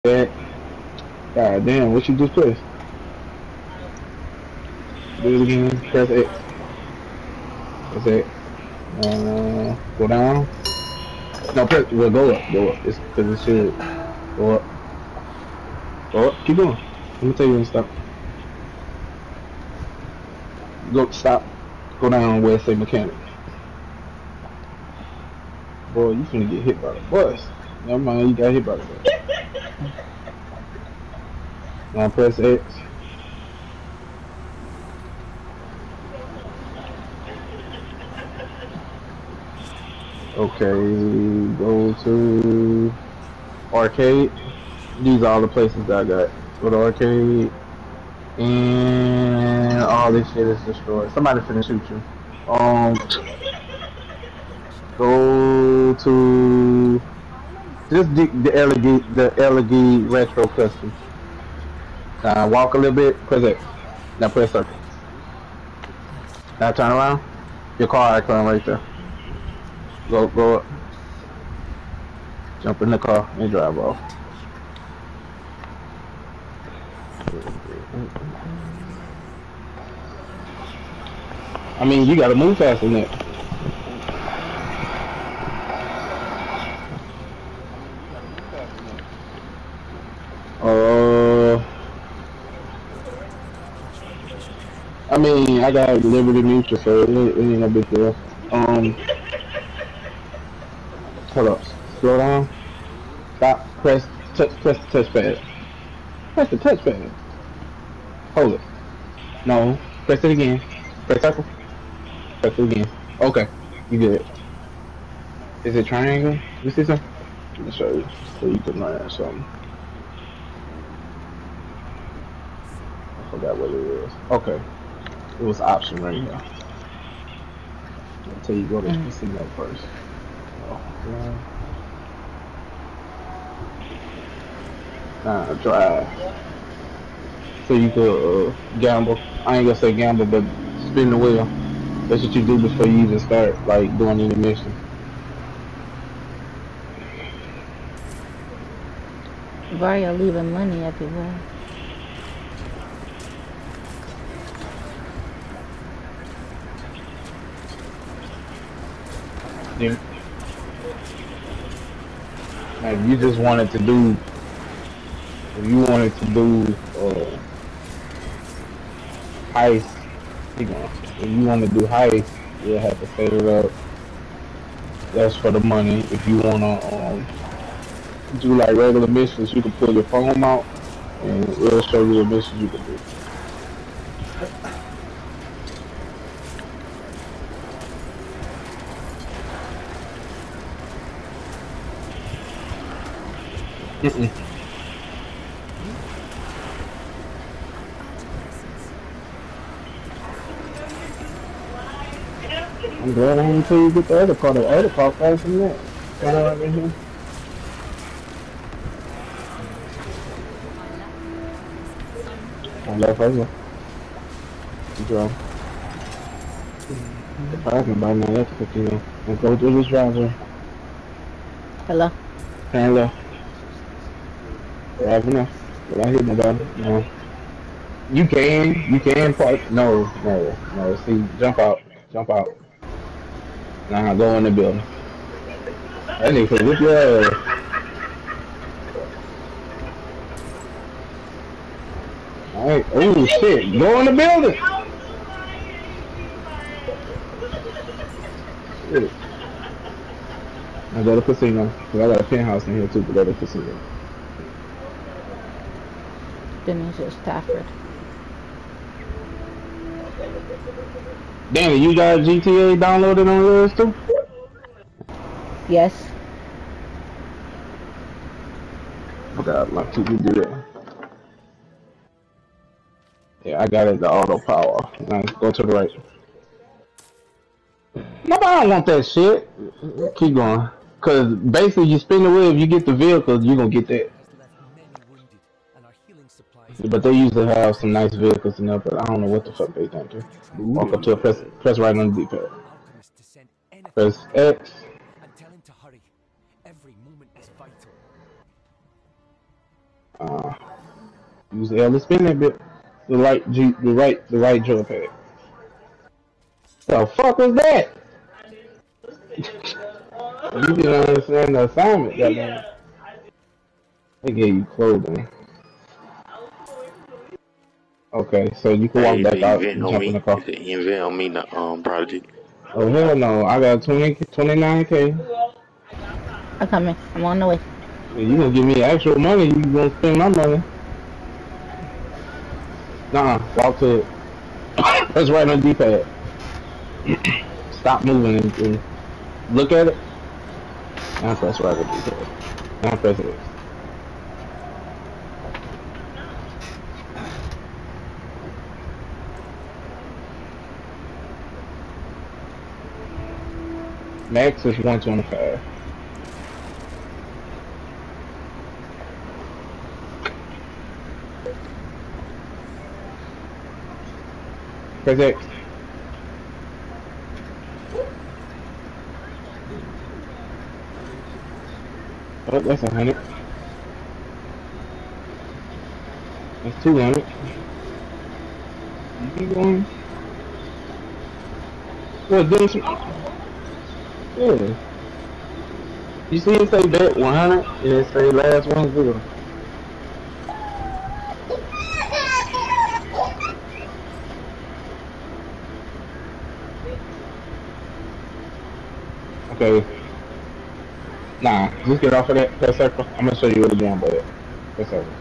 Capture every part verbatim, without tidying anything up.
that. God damn, what you just pressed? Do it again. Press X. Press X. Uh, go down. No, press. Well, go up. Go up. It's because it should go up. Go up. Keep going. Let me tell you when to stop. Go. Stop. Go down where it say mechanic. Boy, you finna get hit by the bus. Never mind, you got hit by the bus. Now press X. Okay, go to arcade. These are all the places that I got. Go to arcade. And all this shit is destroyed. Somebody finna shoot you. Um, go to just the, the L G the L G Retro Custom. Now walk a little bit. Press X. Now press circle. Now turn around. Your car icon right there. Go go up. Jump in the car and drive off. I mean, you gotta move faster than that. Uh, I mean, I got Liberty Mutual, so it ain't, it ain't no big deal. Um, hold up, slow down, stop, press, touch, press the touchpad. Press the touchpad. Hold it. No, press it again. Press circle. Press it again. Okay, you good. Is it triangle? You see something? Let me show you, so you can learn something. I forgot what it is. Okay, it was option right here. Until you go to mm. the casino first. Oh, yeah. Nah, drive. So you could uh, gamble. I ain't gonna say gamble, but spin the wheel. That's what you do before you even start like doing any mission. Why are you leaving money everywhere? Yeah. Like you just wanted to do, if you wanted to do uh, heist, you know, if you want to do heist, you'll have to set it up. That's for the money. If you wanna um, do like regular missions, you can pull your phone out and it'll show you what missions you can do. Mm-mm. I'm glad I didn't tell you to get the other car. The other car faster than that. Got it right here. On left over. Good job. If I can buy my electrical key and go through this driver. Hello? Turn left. Driving left. Will I hit nobody? No. You can. You can park. No. No. No. See, jump out. Jump out. Nah, go in the building. That nigga could whip your ass. Alright. Oh shit. Go in the building. Shit. I go to casino. Cause I got a penthouse in here too, but go to casino. Then it's just Stafford. Danny, you got G T A downloaded on yours too? Yes. Okay, I'd like to do that. Yeah, I got it, the auto power. Now go to the right. No, but I don't want that shit. Keep going. Cause basically you spin the wheel, if you get the vehicles, you're gonna get that. But they usually have some nice vehicles in there, but I don't know what the fuck they thinking. Walk up to a press press right on the D-pad. Press X. Uh, use L to spin that bit. The right G, the right, the right drill pad. The fuck was that? You didn't understand the assignment, goddamn. They gave you clothing. Okay, so you can walk Hey, is back the out event and on jump in me? the car. Is the event on me? The um prodigy. Oh hell no, I got twenty, twenty-nine K. I'm coming. I'm on the way. You gonna give me actual money, you gonna spend my money. Nah, walk to it. Press right on the D-pad. Stop moving and, and look at it. Now press right on the D-pad. Now press it. Max is one twenty-five. Press X. Oh, that's a hundred. That's two hundred. You keep going. Well, doing some. Yeah. You see it say bet one hundred and it say last one zero. Okay. Nah, just get off of that, that circle. I'm gonna show you what again, but that circle.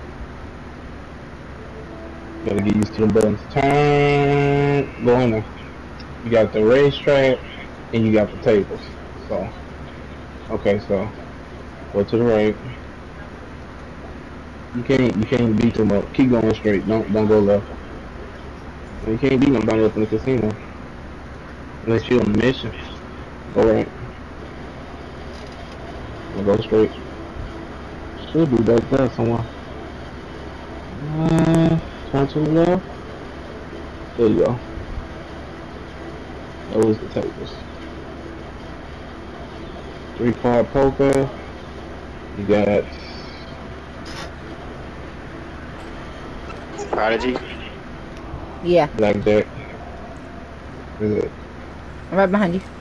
Gotta get used to the buttons. Turn, go in there. You got the racetrack and you got the tables. So, okay, so go to the right. You can't, you can't beat them up. Keep going straight. Don't, don't go left. You can't beat nobody up in the casino unless you're on a mission. Go right. Or go straight. Should be back there somewhere. Uh, turn to the left. There you go. Those are the tables. Three card poker. You got Prodigy. Yeah. blackjack. Is it? I'm right behind you.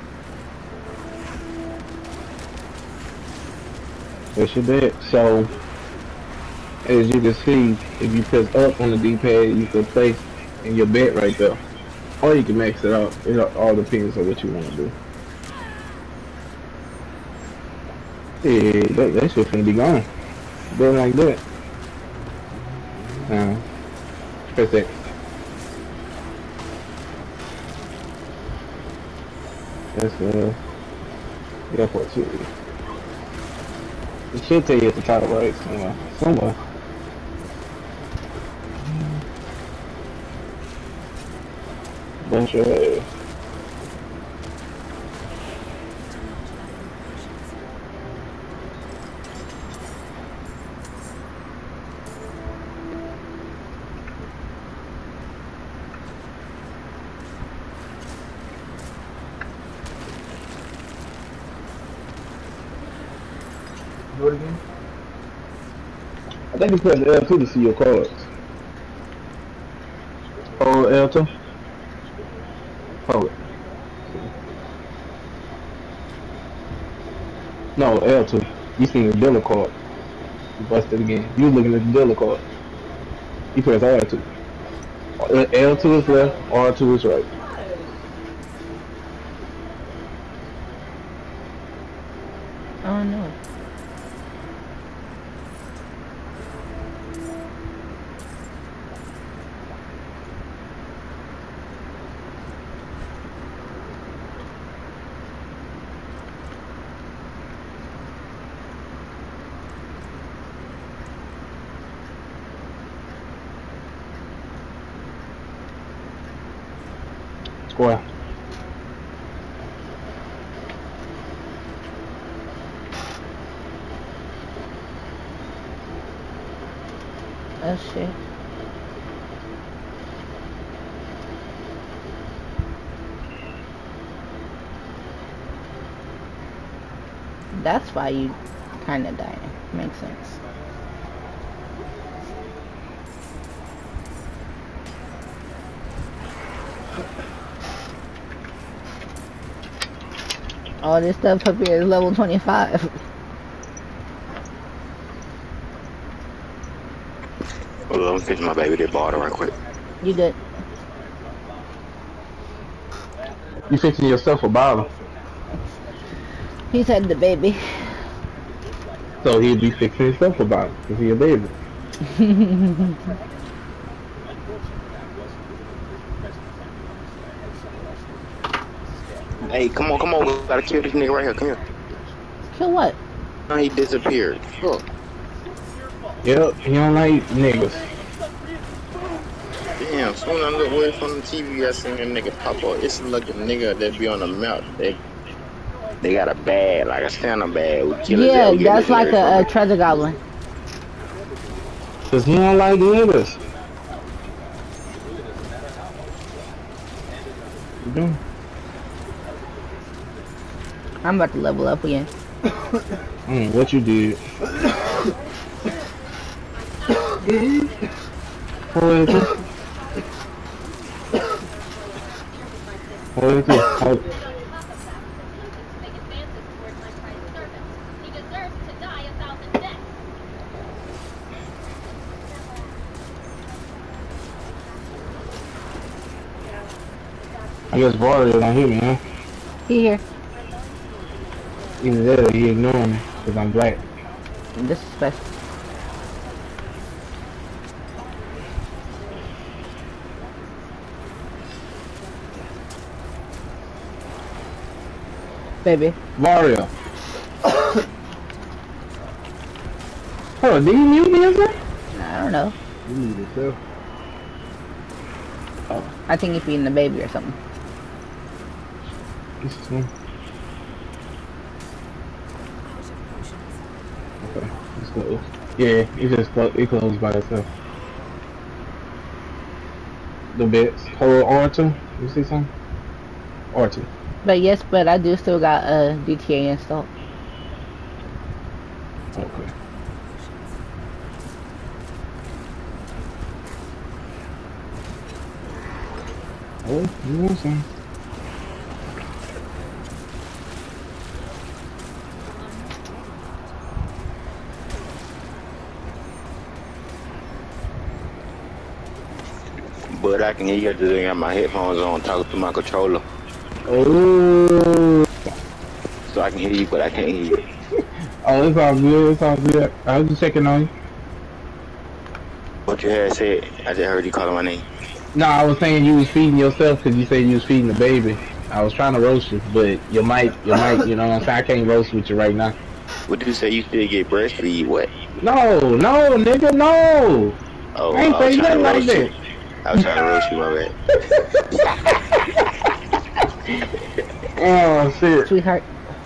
That's your bet. So as you can see, if you press up on the D-pad, you can place in your bet right there. Or you can max it out. It all depends on what you want to do. Yeah, that, that shit finna be gone. Go like that. Now, press X. That's uh, airport two. It should tell you at the top right somewhere. Somewhere. Bunch of uh, do it again. I think you press L two to see your cards. Hold L two. Hold it. No, L two. You seen the dealer card. You bust it again. You looking at the dealer card. You press R two. L two is left, R two is right. Oh no. Square. Oh shit. That's why you kinda dying. Makes sense. All this stuff up here is level twenty-five. Well, I'm fixing my baby that bottle right quick. You good? You fixing yourself a bottle, He said the baby. so he'd be fixing himself a bottle because he a baby. Hey, come on, come on. We gotta kill this nigga right here. Come here. Kill what? No, he disappeared. Look. Yep, he don't like niggas. Damn, soon I look away from the T V, I seen that nigga pop up. It's like a nigga that be on the map. They they got a bag, like a Santa bag. We kill his Yeah, ass, we get that's his like ass a, a from it. treasure goblin. Cause he don't like niggas. You doing? I'm about to level up again. Mm, what you did? What is it? What is it? Hold- I guess Vario don't hear me, huh? He here. Either that or he ignoring me because I'm black. This is special. Baby. Vario. Hold on, did you mute me or something? I don't know. You muted yourself. I think he's feeding the baby or something. This is one. Okay, it's closed. Yeah, it just closed. It closed by itself. The bits. Hold R two. You see something? R two. But yes, but I do still got a uh, D T A installed. Okay. Oh, you want some? But I can hear you because I got my headphones on, talking to my controller. Oh. So I can hear you, but I can't hear you. Oh, it's all good. It's all good. I was just checking on you. What you had said, I just heard you calling my name. No, I was saying you was feeding yourself because you said you was feeding the baby. I was trying to roast you, but your mic, your mic, you know what I'm saying? I can't roast with you right now. What did you say? You still get breastfeed? What? No, no, nigga, no. Oh, I ain't I was saying trying nothing to like roast that. you. I was trying to roast you, my bad. Oh, shit. Sweetheart.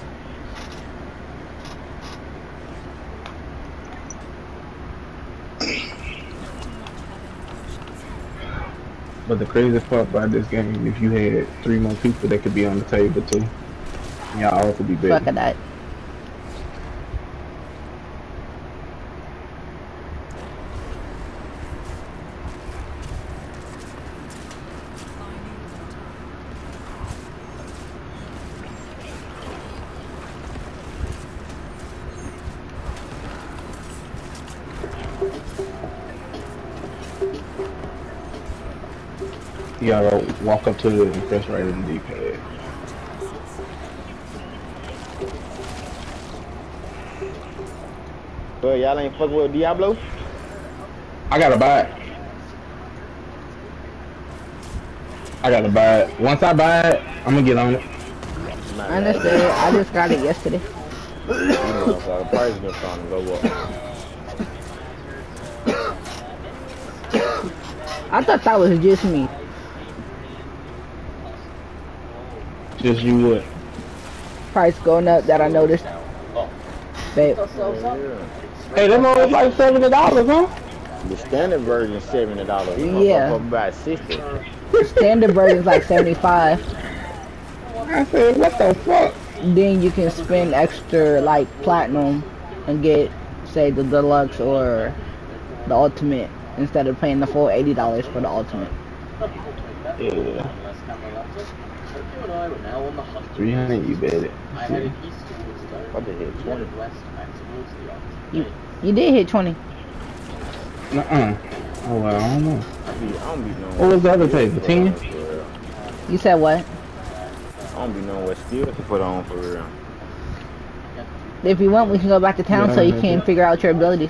But the craziest part about this game, if you had three more people that could be on the table too, y'all all could be better. Fuck at that. You gotta walk up to it and press right in the D-pad. Well, y'all ain't fucking with Diablo? I gotta buy it. I gotta buy it. Once I buy it, I'm gonna get on it. Nah, I understood. I just got it yesterday. You know, so the price been starting to go up. I thought that was just me. Just you what? Price going up that I noticed. Babe. Yeah. Hey, that one was like seventy dollars, huh? The standard version is seventy dollars. Yeah. Up about sixty. Standard version's like seventy-five. I said, what the fuck? Then you can spend extra like platinum and get, say, the deluxe or the ultimate instead of paying the full eighty dollars for the ultimate. Yeah. three hundred, you bet it. What the hell, twenty? You, you did hit twenty. Nuh-uh. Oh, well, I don't know. I, be, I don't be knowing What was the other table? ten? You said what? I don't be knowing what skills to put on for real. If you want, we can go back to town Yeah, so you I can think- figure out your abilities.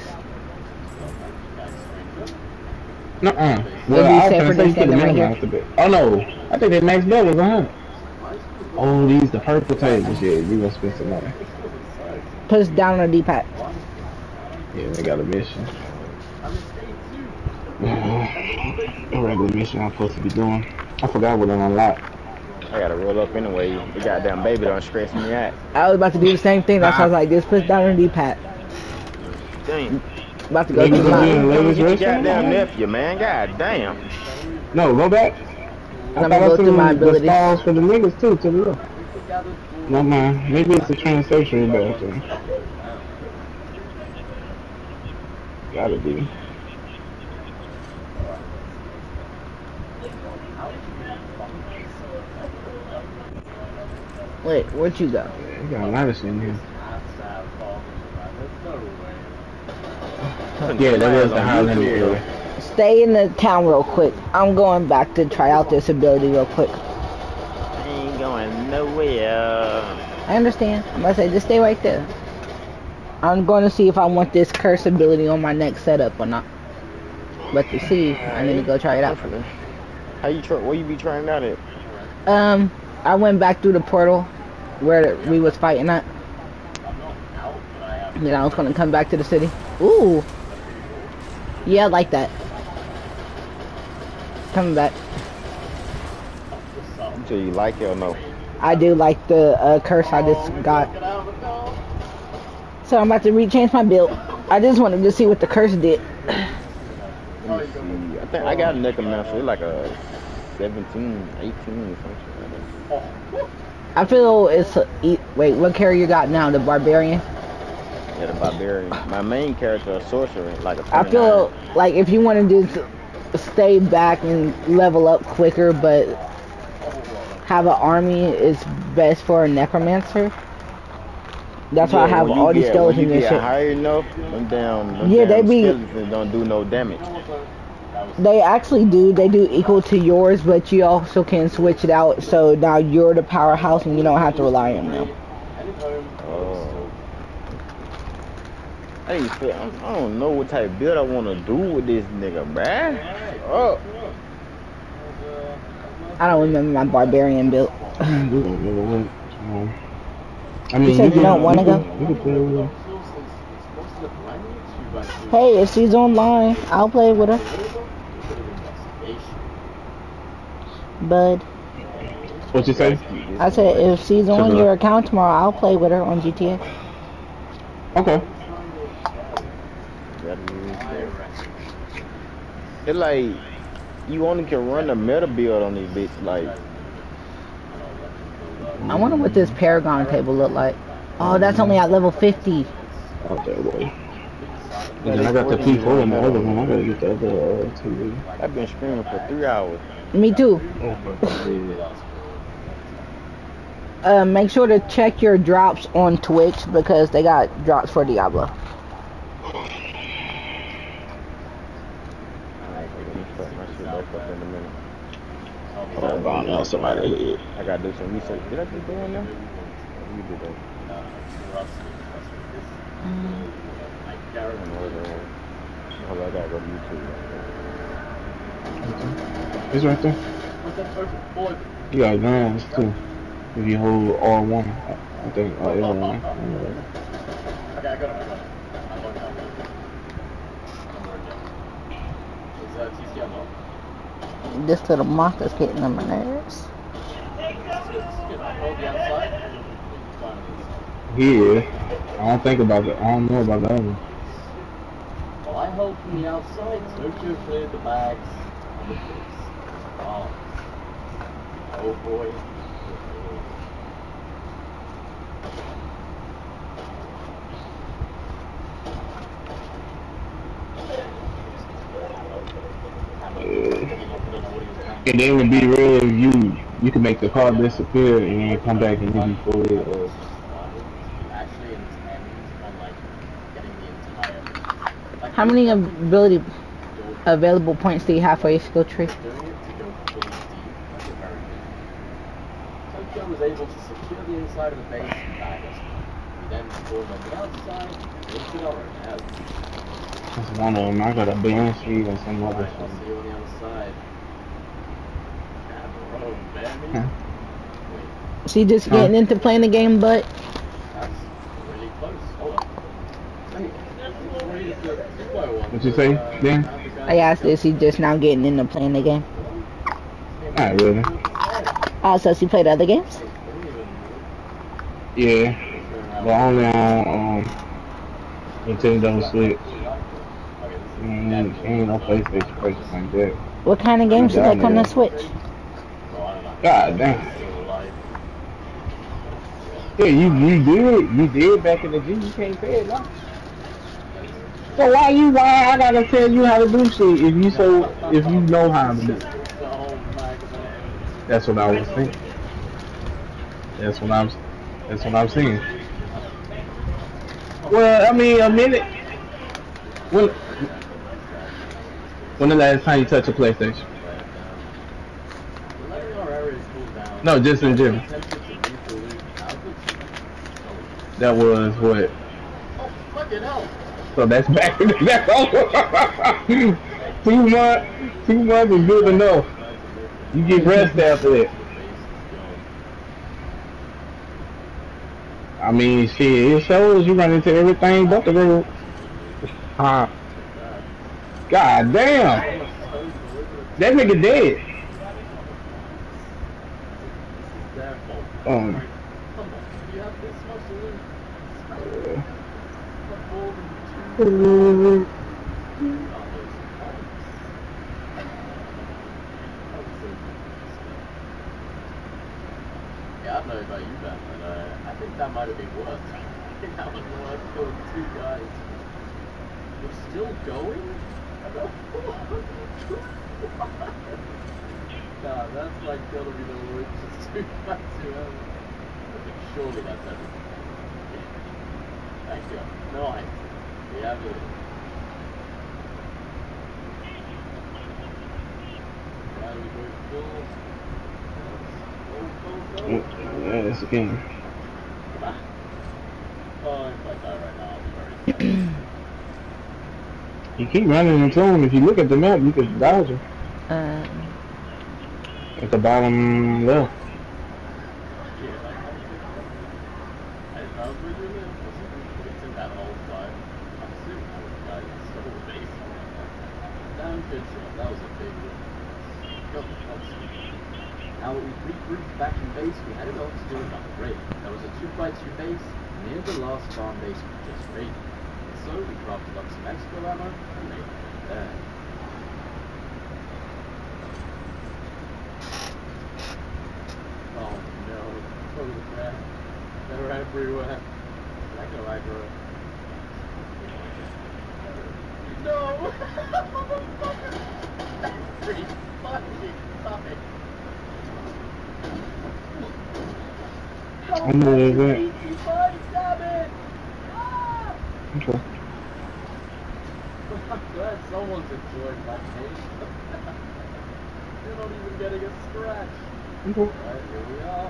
Nuh-uh. It'd Well, be I was safer gonna say than you standing could've right here. maxed a bit. Oh, no. I think they maxed that was a hundred. Oh, these the purple tables. Yeah, you gonna spend some money. Put us down on the D-pad. Yeah, they got a mission. A regular mission I'm supposed to be doing. I forgot what it unlocked. I gotta roll up anyway. The goddamn baby don't stress me out. I was about to do the same thing. That's why I was like, just put us down on the D-pad. Damn. About to go Ladies to the and line. gentlemen, Come ladies get your restroom? goddamn nephew, man. God damn. No, go back. I Let me thought go I through threw my the abilities. stalls for the niggas too, to the left. No man, maybe it's the transsexual bathroom. Gotta be. Wait, where'd you go? You got a lot of shit in here. Yeah, that was the Highlander area. Stay in the town real quick. I'm going back to try out this ability real quick. I ain't going nowhere. I understand. I'm gonna say just stay right there. I'm going to see if I want this curse ability on my next setup or not. But to see, I need to go try it out. How you try? Where you be trying out at? Um, I went back through the portal where we was fighting at. Then I was gonna come back to the city. Ooh. Yeah, I like that. Coming back. So you like it or no? I do like the uh, curse I just got. So I'm about to rechange my build. I just wanted to see what the curse did. Let me see. I think I got a necromancer. It's like a seventeen, eighteen or something. I feel it's a, e- wait, what character you got now? The barbarian? Yeah, the barbarian. My main character, a sorcerer, like a I feel twenty-nine. like if you want to just stay back and level up quicker, but have an army is best for a necromancer. That's why I Yeah, have when you all these get- skeletons when you and get shit. high enough, them damn, them Yeah, they damn be- skeletons don't do no damage. They actually do. They do equal to yours, but you also can switch it out. So now you're the powerhouse and you don't have to rely on them. Oh. I ain't feel, I I don't know what type of build I want to do with this nigga, bruh. Oh. I don't remember my barbarian build. We don't give a what. Um, I mean, You said you can- don't wanna you go? can- You can play with her. Hey, if she's online, I'll play with her. Bud. What you say? I said if she's on Sure. your account tomorrow, I'll play with her on G T A. Okay. It's like you only can run the meta build on these bitch. Like I wonder what this Paragon table look like. Oh, that's only at level fifty. Out there, boy. And then I got the P four in the other one. I gotta get the other uh, T V. I've been screaming for three hours. Me too. Uh, make sure to check your drops on Twitch because they got drops for Diablo. Alright, let me fuck my shit back up in a minute. Oh, God, no, somebody hit. I gotta do some research. Did I just go in there? Or you did that? I don't know where that was. Hold on, I gotta go to YouTube. It's right there. You got guns too. If you hold R one, I think, or L one. This little monster's getting on my nerves. Yeah. I don't think about it. I don't know about the other one. Well, I hope from the outside, Sergio cleared the bags and the pigs. Oh. Oh boy. And then would be real if you you can make the car disappear and then come back and you be fully. Uh, Actually intends on like getting the entire. Like, How many ability available points do you have for your skill tree? doing it to go fully deep. That's a very good. Tokyo was able to secure the inside of the base and bag us. We then scored on the outside, into our own head. that's one of them. I got a band sheet and some other Alright, I'll shit. see you on the other side. Yeah, bro, baby. Huh? Wait, Is he just Huh? getting into playing the game, but that's really close. Hold on. Hey, ready to the two by one. What you say, Uh, Dan? have the guy- I asked, is he just now getting into playing the game? Not really. Oh, so has he played other games? Yeah, but only on um, Nintendo Switch. Ain't, ain't no PlayStation purchase like that. What kind of games do they come to Switch? God damn. Yeah, you you did you did back in the G. You can't say it now. So why you why I gotta tell you how to do shit if you so if you know how to do it? That's what I was thinking. That's what I'm that's what I'm saying. Well, I mean a minute. When when the last time you touched a PlayStation? No, just in general. That was what? So that's back. That's over. two months. Two months is good enough. You get rest after that. I mean, shit. It shows you run into everything but the road. Uh, God damn. That nigga dead. Um. Uh, Yeah, I don't know about you, Ben, but uh, I think that might have been worse. I think that was worse killing two guys. We're still going? Nah, that's like gonna be the worst. Just too far too early. Okay, surely that's everything. Thank you. Nice. We have it. Right, we go full. Go, go, go. yeah, that's the game. Oh, if I die right now, I'll be very sad. You keep running into him. If you look at the map, you can dodge him. Uh, At the bottom left. Yeah, like, I didn't know we were doing it. It took that whole time. I'm assuming that was the guy that stole the base. Damn good shot. That was a big one. Got the constant. Now we regrouped back in base. We headed on to do another raid. There was a two by two base near the last farm base we just raided. So we crafted up some extra ammo and made it there. Oh no, look at that. They're everywhere. I go aggro. No! Motherfucker! That's pretty fucking funny. I know where it's eighty-five, damn it! Ah! at. Okay. I'm glad someone's enjoying my game. You're not even getting a scratch. Okay. Alright, here we are.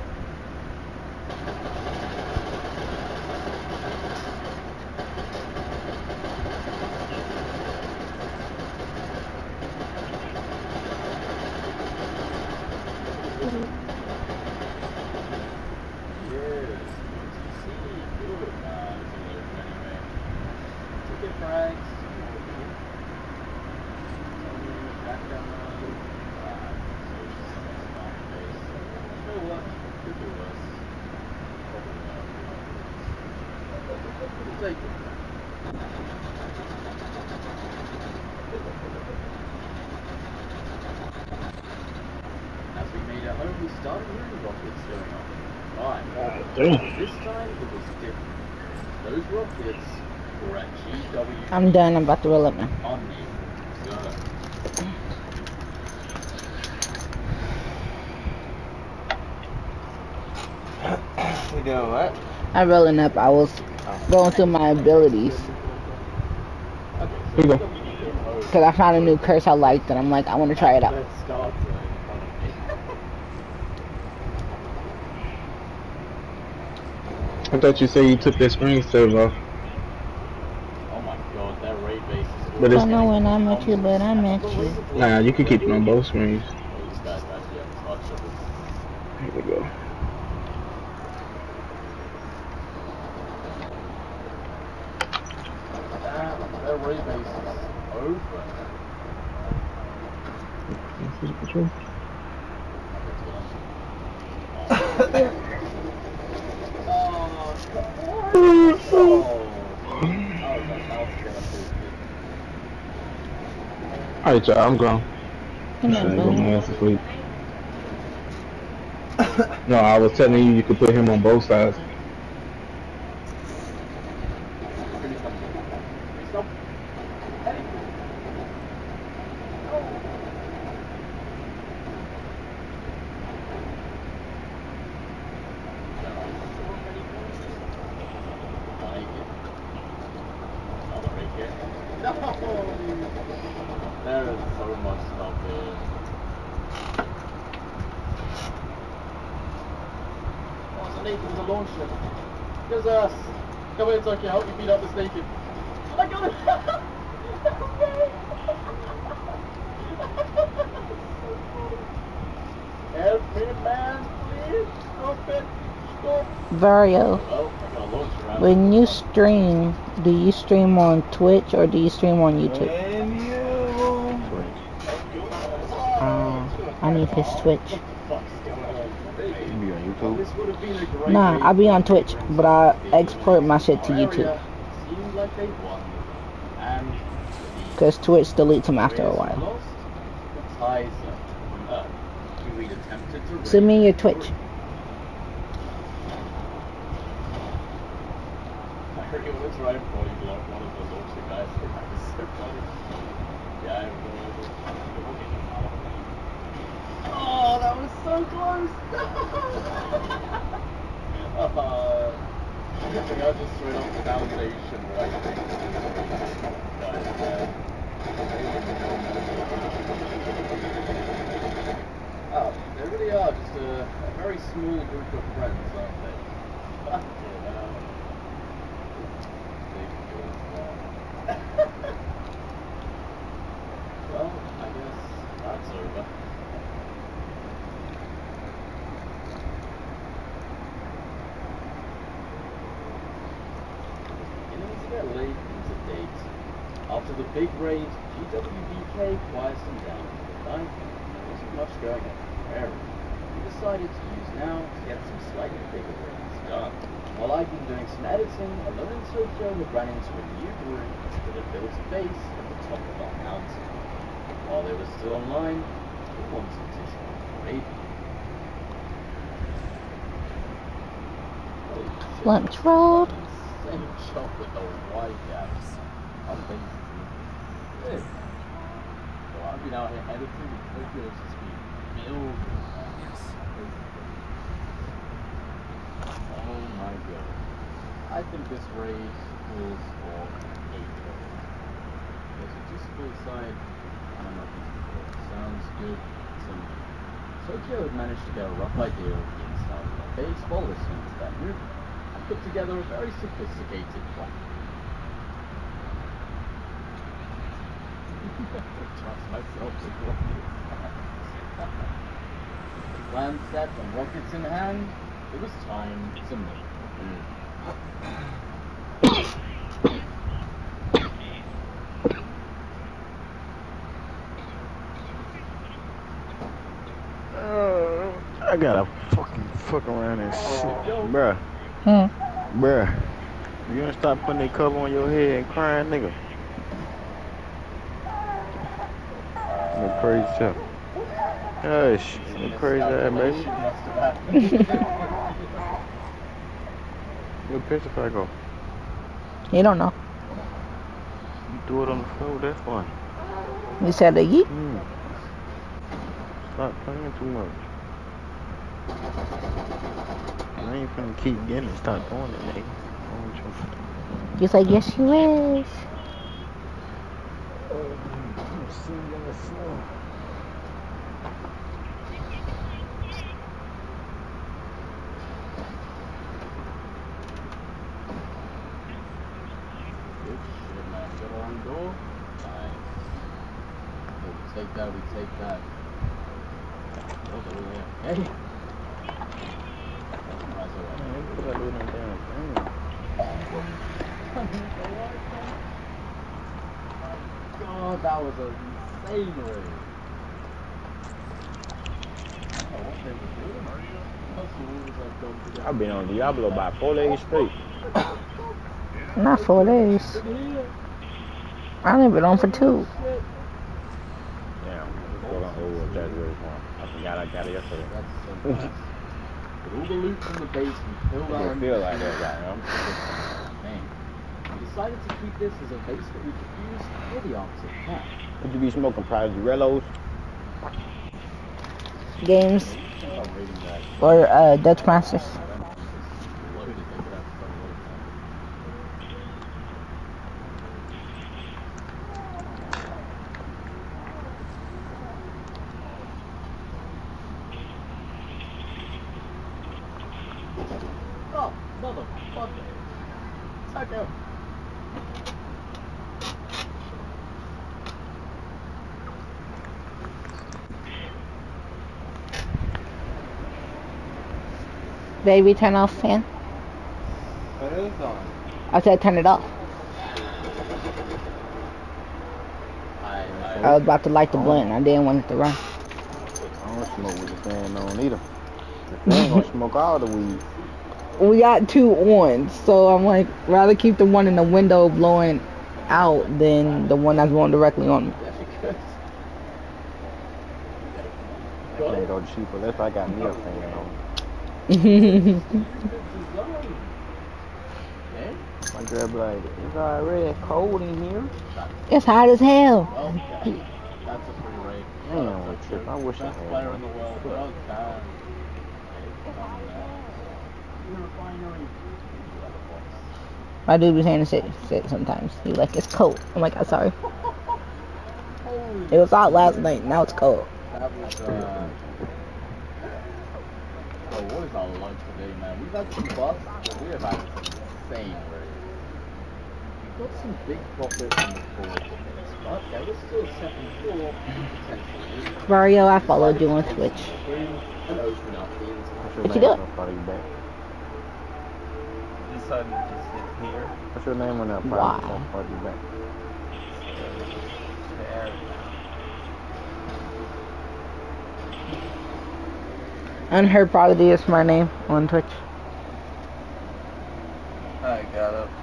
Yes, see, good. Uh, anyway. Ticket frags. Back down the road. Uh, so it's just a small base. You know what? Could be worse. Probably not. We'll take it. As we made it home, we started hearing rockets going off. Right. Damn. This time it was different. Those rockets were at G W I'm done. I'm about to roll up now. Omni. So, You doing what? I'm rolling up. I was going through my abilities. Here you go. Because I found a new curse I liked, and I'm like, I want to try it out. Let's start in front of me. I thought you said you took that screen saver off. Oh my god, that raid base is But I it's, don't know when I met you, but I met you. nah, you can keep it on both screens. Oh, this guy's actually having touch of this. Here we go. That, that raid base is over. This is control. Alright, y'all, I'm gone. Come I on, go my boo. ass to sleep. No, I was telling you you could put him on both sides. There is so much stuff here. Oh, it's a naked, it's a launch ship. His ass. Come here, Tokyo, help me beat up this naked. I got it! Help me, man, please. Stop it. Stop. Vario, Well, I got a launch around. when you stream, do you stream on Twitch or do you stream on YouTube? Uh, I need his Twitch. You be on YouTube? This would have been a great Nah, I be on Twitch, but I export my shit to YouTube. Seems like they won. And Because Twitch deletes them after a Raiders while. lost. The ties are up. We'd attempted to Send me raid your the Twitch. I heard you was right before you blocked one of the launcher guys. That was so funny. Yeah, I have no idea. Oh, that was so close! uh, I think I just straight off the foundation right there. But, uh, oh, they really are just a, a very small group of friends, aren't they? Fucking hell. Well, I guess that's over. Beginning to get late into date. After the big raid, G W B K quiets them down for the night. There wasn't much going on the prairie. We decided to use now to get some slightly bigger raids done. While I've been doing some editing, Alone in Tokyo had ran into a new group that had built a base at the top of our mountain. While they were still online, we wanted to join the raid. Holy shit. Lunch roll. Insane job with the wide gaps. Amazing. Yeah. So I've been out here editing and Tokyo's just been building. Oh my god. I think this raid will score eight goals. There's a useful side, and I'm not using it. Sounds good to me. Tokyo had managed to get a rough idea of the inside of the base while listening to that movie, and put together a very sophisticated plan. Trust myself with rockets. Plan set and rockets in hand, it was time to make the move. Uh, I gotta fucking fuck around and shit. Bruh. Hmm. Bruh. You gonna stop putting that cover on your head and crying, nigga? I'm a crazy chap. Hush. I'm a crazy ass, baby. Where the petrifier go? You don't know. You threw it on the floor, that's fun. You said a yeet? Mm. Stop playing too much. I ain't finna keep getting it. Stop doing it, nigga. I want you. He's like, yes, you is. I'm seeing that snow. Good shit, man. Good on door. Nice. So we take that, we take that. Oh, over there. Hey. That's all right. Man, what I do that damn thing? God, that was a insane raid. Oh, what they were doing? That's the rules I've done today. I've been on Diablo about four days straight. Not four days. I only been on for two. Damn, hold on, hold on, that's really fun. I forgot I got it yesterday. That's so nice. With all the loot from the basement, filled It out. don't feel like that, goddamn. Man, we decided to keep this as a base that we could use for the Arctic Cat. Would you be smoking Prodigy Rellos? Games I'm rating that. or uh, Dutch Masters. Loaded, they could have fun loaded. Oh, motherfucker. Suck out. Baby, turn off fan. It is on. I said turn it off. I, I was about to light the blunt. I didn't want it to run. I don't smoke with the fan on either. The fan gonna smoke all the weed. We got two on, so I'm like, rather keep the one in the window blowing out than the one that's blowing directly on me. That ain't go cheaper. That's why I got me a fan on. My girl be like, it's already cold in here. It's hot as hell. Well, that's a free rate. Damn, what a trip. I wish I Best had player one. in the world, but okay. Refinery. My dude was saying the shit, shit sometimes. He was like, it's cold. I'm like, I'm sorry. It was hot last night. Now it's cold. That was, uh... So what is our lunch today, man? We've had some buffs, but we have had some insane rates. We got some big profit from the forward tickets, but there was still a second floor potentially. Mario, I followed you on Twitch. And open up the What's What your you name? doing? I'll follow you back. decided to sit here. What's your name on that Why? product? I'll follow you back. Unheard Prodigy is my name on Twitch. I got up.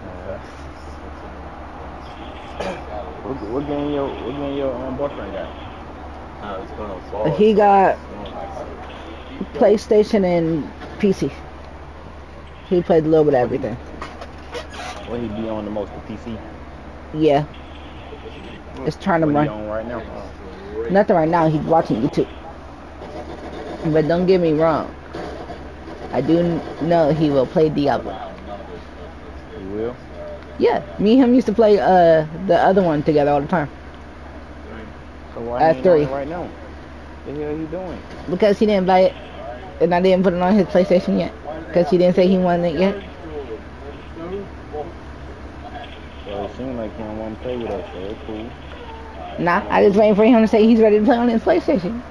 What, what game your what game your um, boyfriend got? I was going to fall. He got PlayStation and P C. He played a little bit of everything. What he be on the most, the P C? Yeah. Just trying to What he run. on right now? Nothing right now. He's watching YouTube. But don't get me wrong. I do know he will play Diablo. He will? Yeah, me and him used to play uh the other one together all the time. So why At he ain't three. on it right now? What the hell he doing? Because he didn't buy it, and I didn't put it on his PlayStation yet. Because he didn't say he wanted it yet. So it seems like he don't want to play with us, so it's cool. Nah, I just waiting for him to say he's ready to play on his PlayStation.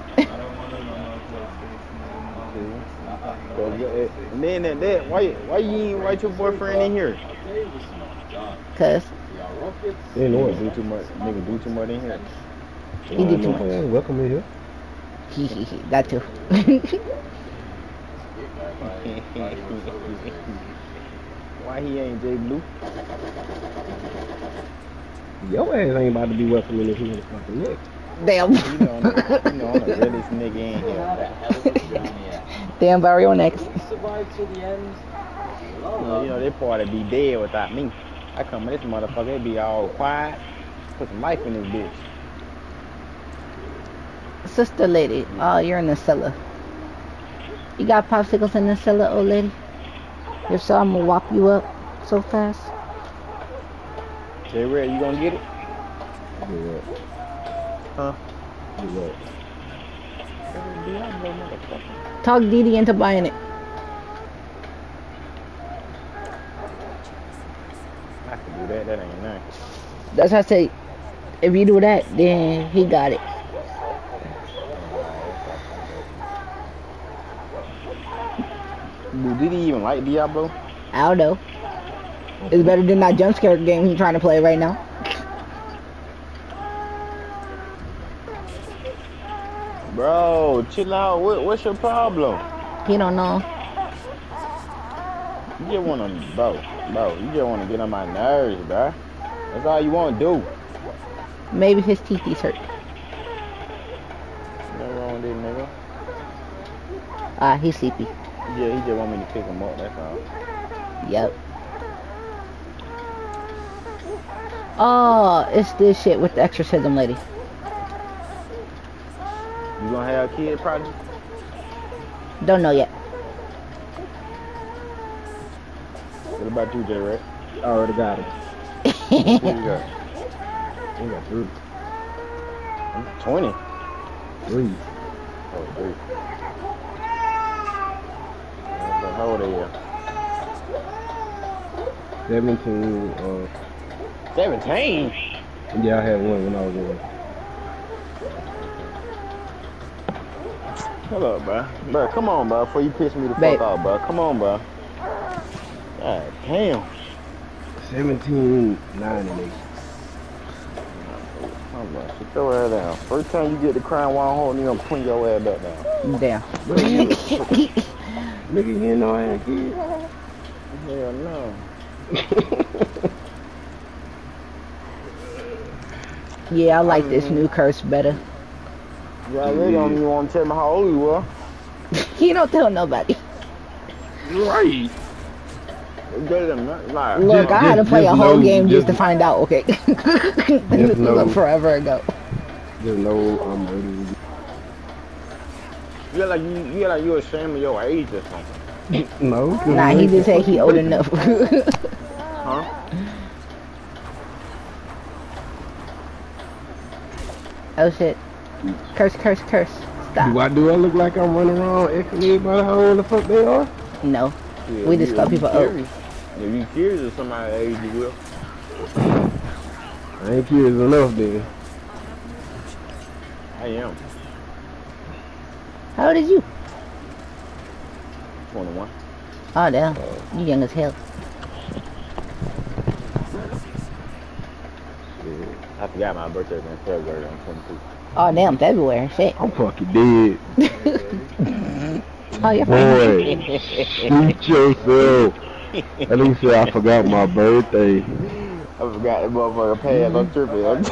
So, yeah, and then at that, why why you ain't invite your boyfriend in here? Cause You know do too much, nigga do too much in here. he did too much. Welcome in here. He he he. That too. Why he ain't J Blue? Your ass ain't about to be welcome in this motherfucking neck. Damn. You know, I'm the, you know, I'm the realest nigga in here. Damn, Barrio next. Survived till the end. You know, they party be dead without me. I come in this motherfucker, they be all quiet. Put some life in this bitch. Sister lady, oh, you're in the cellar. You got popsicles in the cellar, old lady? If so, I'm gonna whop you up so fast. J Red, you gonna get it? Do what? Huh? Do what? Diablo, motherfucker. Talk Didi into buying it. I can do that. That ain't nothing. That's how I say. If you do that, then he got it. Dude, did he even like Diablo? I don't know. It's better than that jump scare game he's trying to play right now. Bro, chill out. What, what's your problem? He don't know. You just wanna, bro, bro. You just wanna get on my nerves, bro. That's all you wanna do. Maybe his teeth is hurt. Nothing wrong with this nigga. Ah, he's sleepy. Yeah, he just want me to pick him up. That's all. Yep. Oh, it's this shit with the exorcism lady. You gonna have a kid, probably? Don't know yet. What about you, J Red? I already got him. What you got? We got three. twenty. Three. Oh, three. How old are you? Seventeen. Uh, seventeen? yeah, I had one when I was in. Hold up, bro. Bro, come on, bro, before you piss me the Babe. fuck off, bro. Come on, bro. God damn. Seventeen, nine, and eight. Come on, sit your ass down. First time you get the crying while I'm holding you, I'm putting your ass back down. Damn. Nigga, you know I had kids. Hell no. Yeah, I like this new curse better. Yeah, I really don't even want to tell me how old you were. He don't tell nobody. Right. It's better than nothing. Like, Look, Just- I had to just- play a just whole know- game just to just- find out, okay? This was know. like forever ago. Just know I'm ready. you like you, you like you ashamed of your age or something. No. 'cause Nah, I he ain't just said he old fucking enough. Huh? Oh shit. Curse, curse, curse. Do Stop. I do I look like I'm running around asking everybody how old the fuck they are? No. Yeah, We just you- call you people old. curious. If you curious of somebody's age, you will. I ain't curious enough then. I am. How old is you? twenty-one. Oh damn. You young as hell. I forgot my birthday was in February. I'm twenty-two. Oh damn, February. Shit. I'm fucking dead. Oh, you're Boy, fine. shoot yourself. At least say I forgot my birthday. I forgot that motherfucker pad. I'm tripping.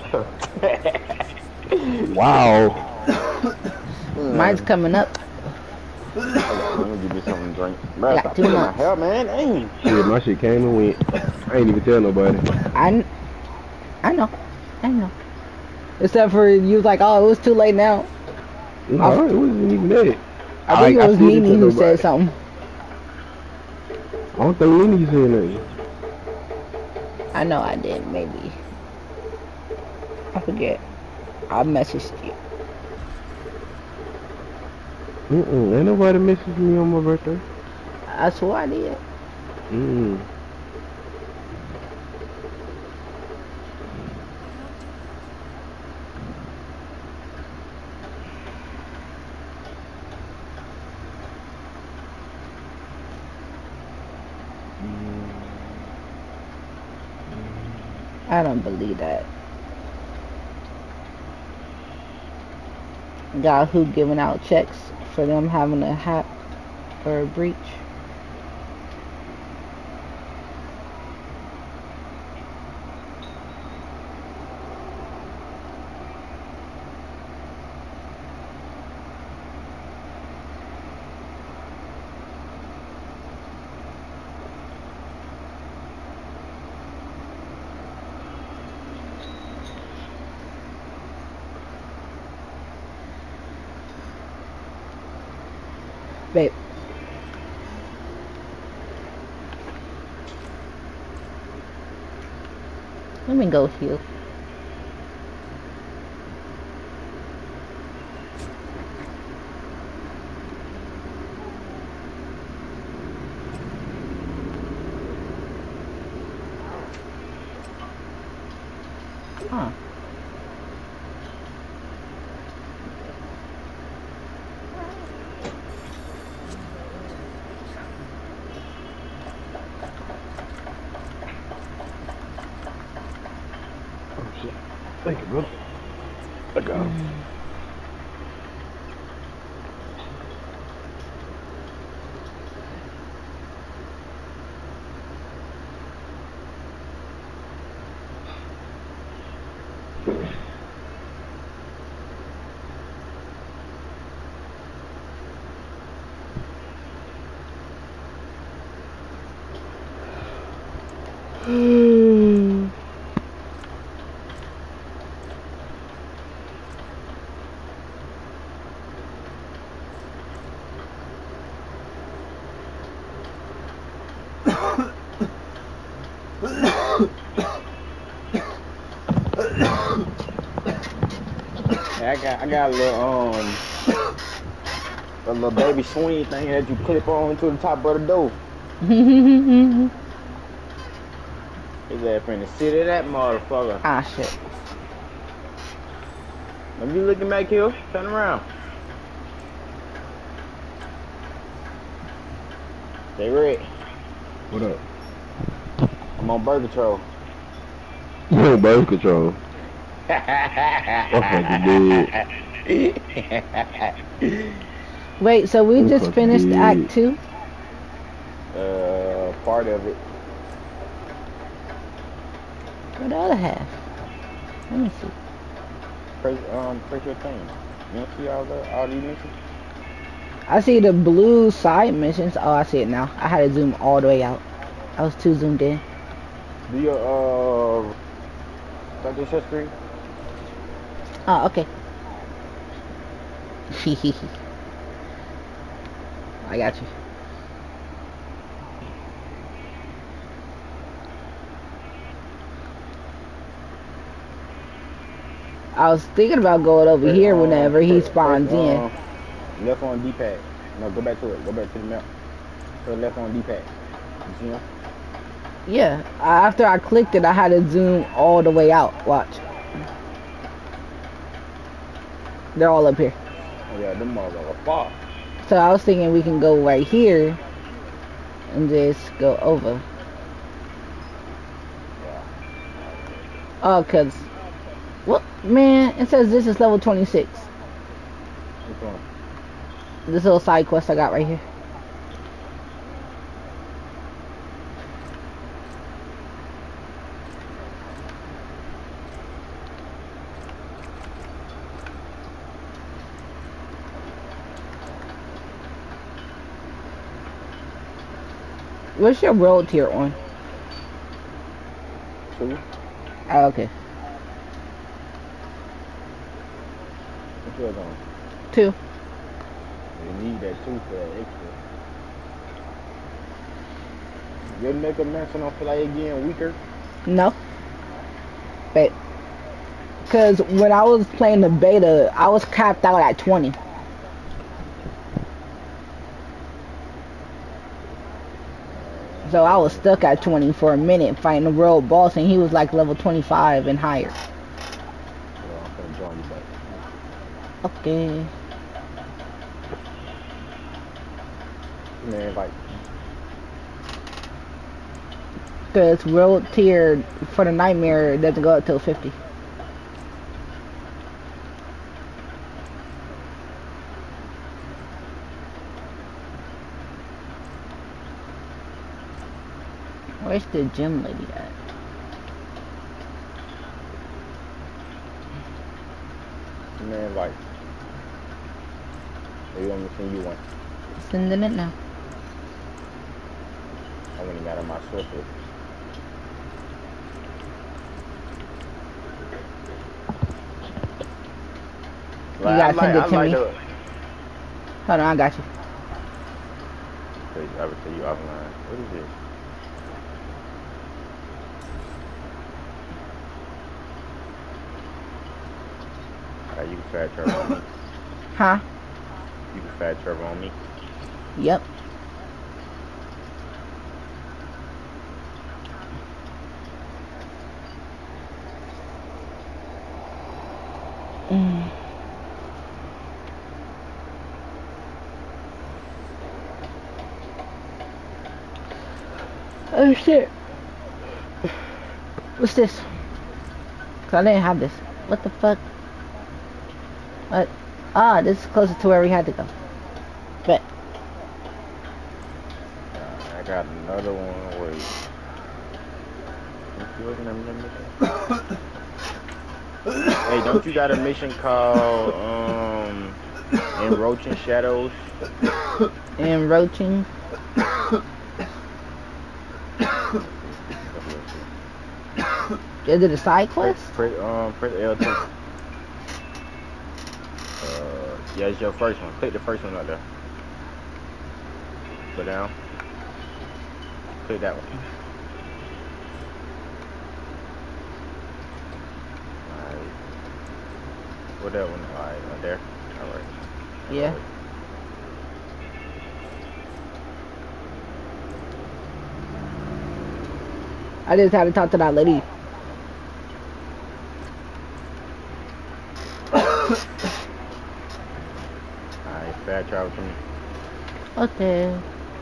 Wow. Mine's coming up. Let me give you something to drink. Bro, Got stop two pulling my months. hair, man. Dang. Shit, my shit came and went. I ain't even tell nobody. I, kn- I know. I know. Except for you was like, oh, it was too late now. No, it wasn't even that. I think it was still didn't Nene tell who said nobody. something. I don't think Nene said nothing. I know I did, maybe. I forget. I messaged you. Mm-mm, ain't nobody messaged me on my birthday. I swore I did. Mm. I don't believe that. Guy who giving out checks for them having a hack or a breach. Babe. Let me go heal. Huh. Oh shit. Thank you, brother. I got him. Hey, I got I got a little um a little baby swing thing that you clip on to the top of the door. His ass finna sit in that motherfucker. Ah, shit. Let me looking back here. Turn around. Stay red. What up? I'm on birth control. You on birth control. Wait, so we I'm just fucking finished dead. Act Two? uh, part of it. What the other half? Let me see. Press, um, press your thing. You don't see all the all these missions? I see the blue side missions. Oh, I see it now. I had to zoom all the way out. I was too zoomed in. Do your uh, start your shut screen. Oh, okay. I got you. I was thinking about going over Press, here um, whenever he press- spawns press, in. um, Left on D-pad. No, go back to it. Go back to the map. Press left on D-pad. You see him? Yeah, after I clicked it, I had to zoom all the way out. Watch. They're all up here. Oh yeah, them motherfuckers far. So I was thinking we can go right here and just go over. Yeah. Oh, cause what, man? It says this is level twenty-six. Which one? This little side quest I got right here. What's your world tier on? Two. Oh, okay. What's yours on? Two. You need that two for that extra. Your necromancer don't feel like it getting weaker. No. But, cause when I was playing the beta, I was capped out at twenty. So I was stuck at twenty for a minute fighting the world boss, and he was like level twenty-five and higher. Well, I'm gonna join you back. Okay. Man, like, Cause world tier for the nightmare doesn't go up till fifty. Where's the gym lady at? man, like, you want me to send you one? Sending it now. I went and got on my sorcerer. You gotta send it to me. The, Hold on, I got you. I would say you offline. What is this? Alright, you can fat travel on me. Huh? You can fat travel on me. Yep. Mm. Oh shit. What's this? Cause I didn't have this. What the fuck? What? Ah, this is closer to where we had to go. But Uh, I got another one. Wait. You looking at me? Hey, don't you got a mission called um Encroaching Shadows? enroaching. Is it a side Press, quest? press, um, press L two. Uh, yeah, it's your first one. Click the first one up there. Go down. Click that one. Alright. What that one? Alright, right there. Alright. Yeah. Alright. I just had to talk to that lady. Alright, fast travel to me. Okay.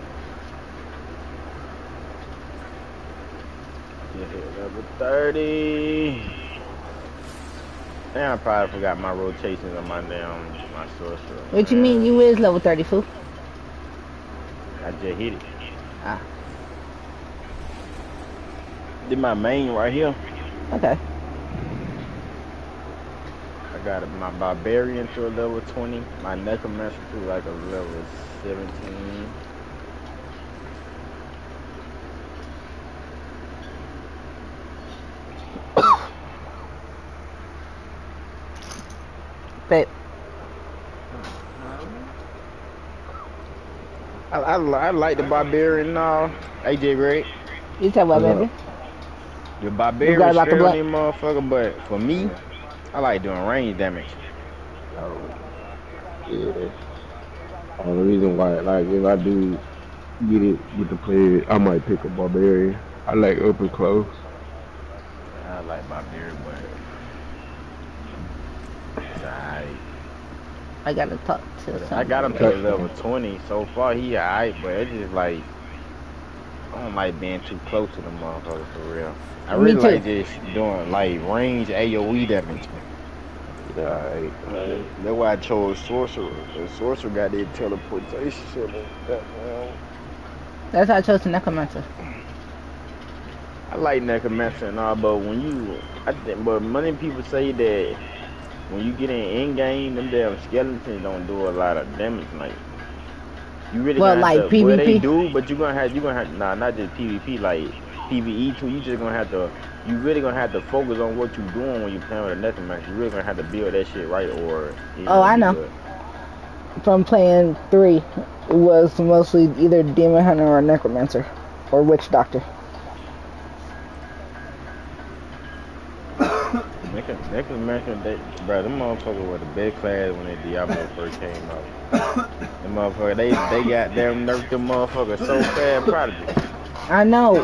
Just hit level thirty. Damn, I probably forgot my rotations on my damn my sorcerer. What you mean? You is level thirty, fool? I just hit it. Ah. Did my main right here. Okay. I got my barbarian to a level twenty. My necromancer to like a level seventeen. Babe. I, I, li- I like the barbarian now. A J Greg. You tell what, Yeah. baby? The You got barbarian about the straight on blood. them motherfucker, but for me, I like doing range damage. Oh, yeah. Oh, the reason why, like, if I do get it with the play, I might pick a barbarian. I like up and close. I like barbarian, but it's alright. I gotta talk to I somebody. got him to a level twenty. So far, he alright, but it's just like, I don't like being too close to the motherfucker for real. I Me really too. like just doing like range A O E damage. Yeah, alright. Alright. That's why I chose sorcerer. The sorcerer got that teleportation shit like that, man. That's how I chose the necromancer. I like necromancer and all, but when you, I think, but many people say that when you get in in game, them damn skeletons don't do a lot of damage. Like you really Well, gonna like have to, well, they PvP? do, but you gonna have, you gonna have, nah, not just PvP, like P V E too. You just gonna have to, you really gonna have to focus on what you doing when you playing with a necromancer. You really gonna have to build that shit right, or it Oh, won't I be know. good. From playing three, it was mostly either demon hunter or necromancer, or witch doctor. Necro- Necromancer, they, bro, them motherfuckers were the best class when the Diablo first came out. Them motherfuckers, they, they got them nerfed them motherfuckers so fast, prodigy. I know.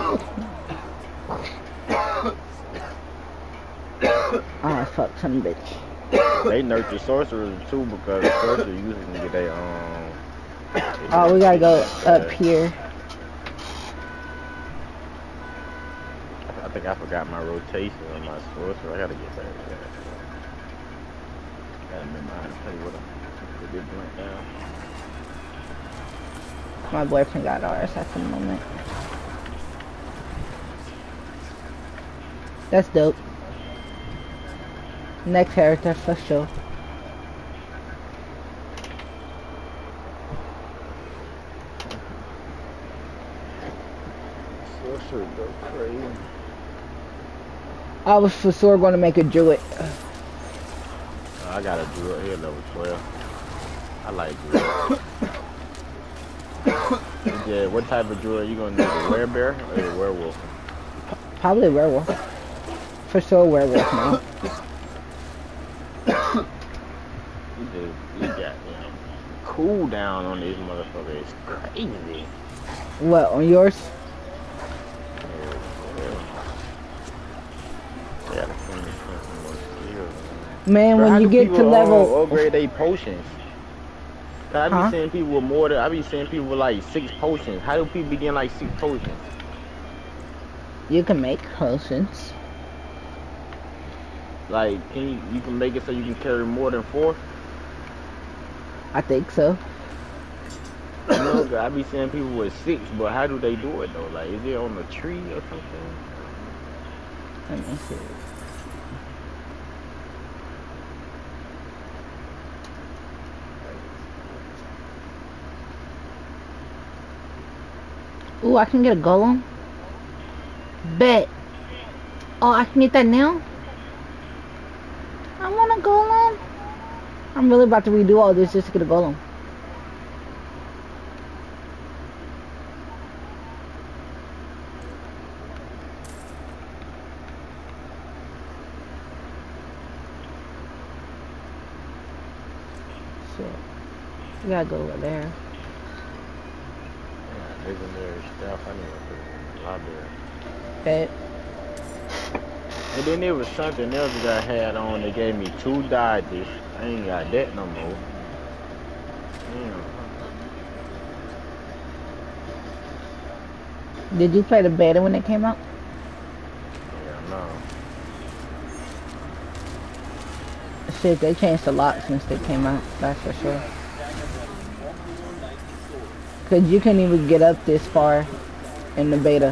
Ah, fuck, some bitch. They nerfed the sorcerers too because the sorcerer usually can get their um. Oh, we gotta go up here. I think I forgot my rotation on my sorcerer. I gotta get back to that. Gotta remember how to play with them. Put this blunt down. My boyfriend got ours at the moment. That's dope. Next character for sure. Sorcerer go crazy. I was for sure gonna make a druid. Oh, I got a druid here, level twelve. I like druid. Yeah, what type of druid you gonna do? The werebear or the werewolf? Probably a werewolf. For sure, werewolf now. this, this goddamn cool down on this motherfucker is crazy. What, on yours? Yeah, the finish something more skills. Man, Bro, when how you do get people, to uh, level... upgrade they potions? I be Huh? seeing people with more than, I be seeing people with like six potions. How do people begin like six potions? You can make potions. Like, can you, you can make it so you can carry more than four? I think so. You know, I be seeing people with six, but how do they do it though? Like, is it on a tree or something? Let me see. Ooh, I can get a golem. Bet. Oh, I can get that now? I want a golem. I'm really about to redo all this just to get a golem. Shit. We gotta go over there. Yeah, legendary stuff. I need to put it in the library. Bet. And then there was something else that I had on that gave me two dodges. I ain't got that no more. Damn. Did you play the beta when it came out? Yeah, no. Shit, they changed a lot since they came out, that's for sure. Cause you couldn't even get up this far in the beta.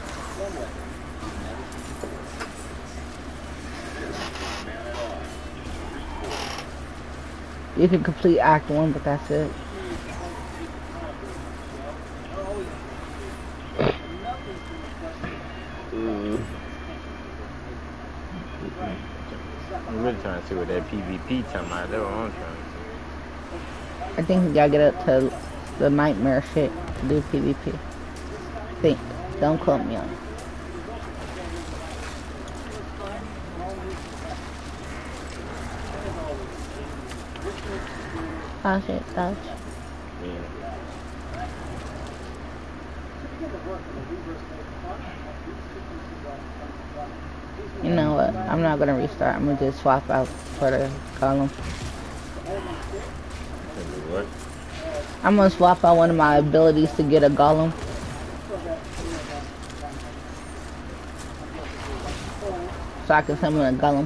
You can complete Act one, but that's it. Mm. I'm really trying to see what that PvP talking about. That's what I'm trying to see. I think you gotta get up to the nightmare shit to do PvP. Think. Don't quote me on it. Oh shit, dodge. Yeah. You know what? I'm not gonna restart. I'm gonna just swap out for the column. What? I'm gonna swap out one of my abilities to get a golem. So I can summon a golem.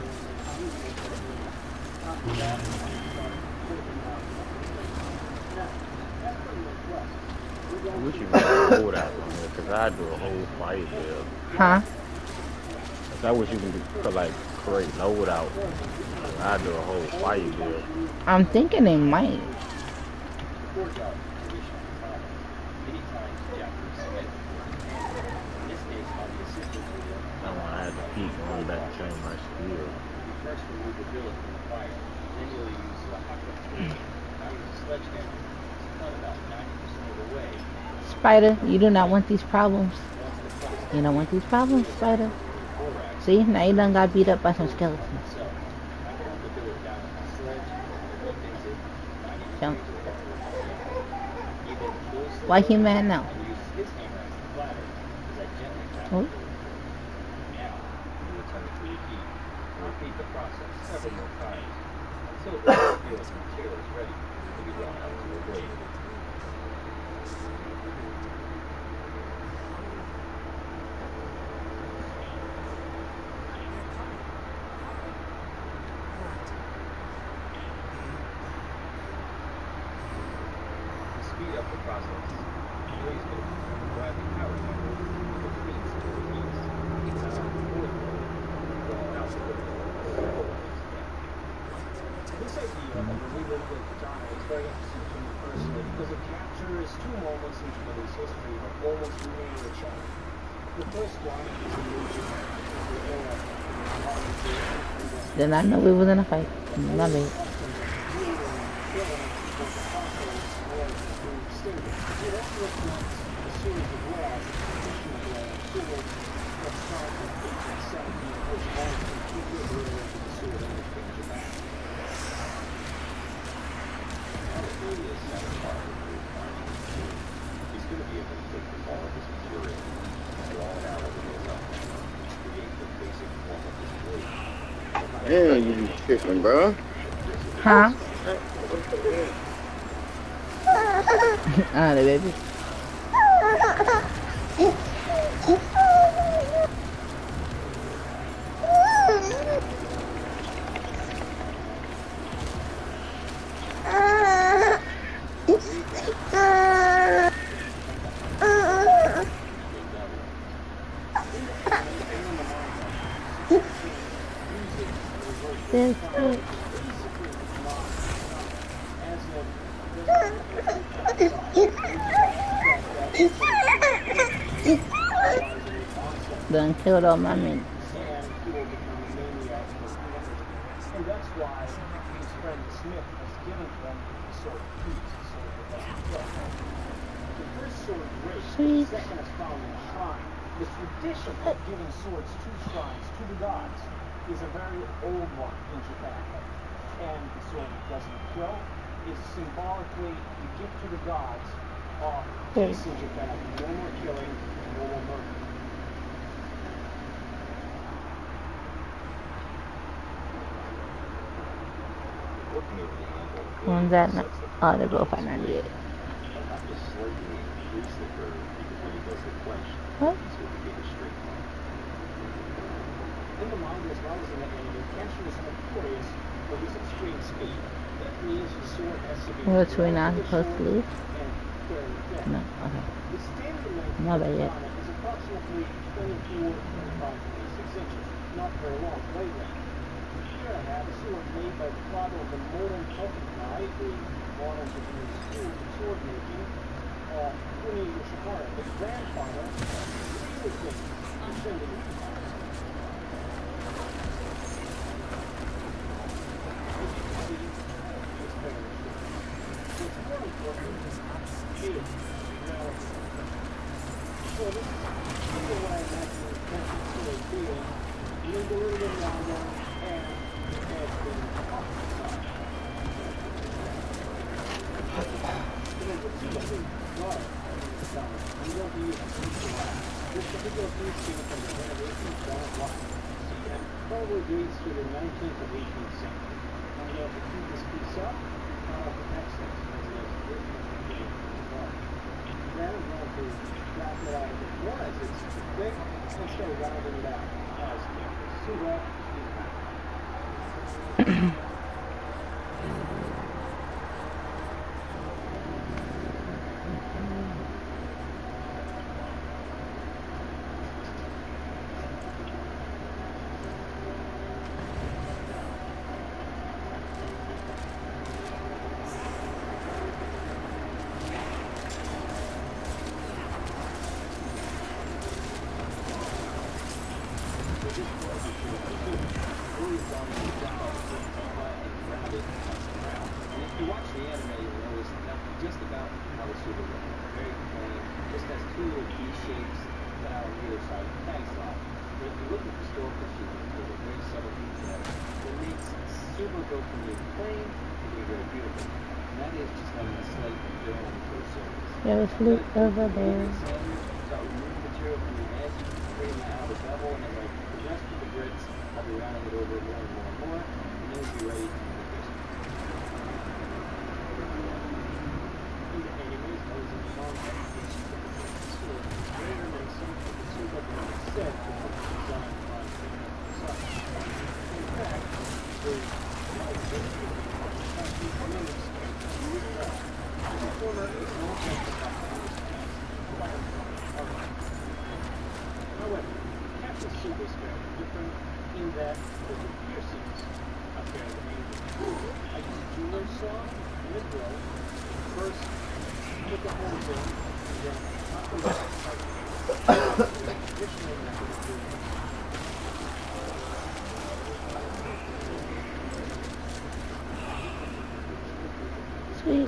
I wish you would hold out on there, because I do a whole fight build. Huh? I wish you could like create loadout. I do a whole fight build. I'm thinking they might. I want to have to keep going back and change my skill. Spider, you do not want these problems. You don't want these problems, Spider. See, now you done got beat up by some skeletons. Jump. Why he mad now? Oh. Did not know we was in a fight. My bad. Damn, you be tripping, bro. Huh? Ah, the baby. This bitch. Done killed all my mints. And that's why his friend Smith has given them the sword of peace, the sword that doesn't kill. The first sword breaks, the second is found in a shrine. The tradition of giving swords to shrines, to the gods, is a very old one in Japan. And the sword that doesn't kill is symbolically the gift to the gods of peace in Japan. No more killing, no more murder. When's that? Not? Oh, they both at ninety-eight. What? In the manga as well as in the anime, Kenshin is notorious for his extreme speed. That means the sword has to be Which we not supposed to lose? and fairly thin. No, okay. The standard length Not of bad the yet. katana is approximately twenty-four, twenty-five, twenty-six inches. Not very long blade length. Here I have a sword made by the father of the modern Tokugai, the modern Japanese school of sword making, uh, Kuni Yoshihara. His grandfather, really thin, descended in probably dates to the nineteenth or eighteenth century. I'm going to keep this piece up, uh, the next one. Then I'm going to wrap it out a bit more as it's thick and start rounding it out as so that There was loot over there. Sweet.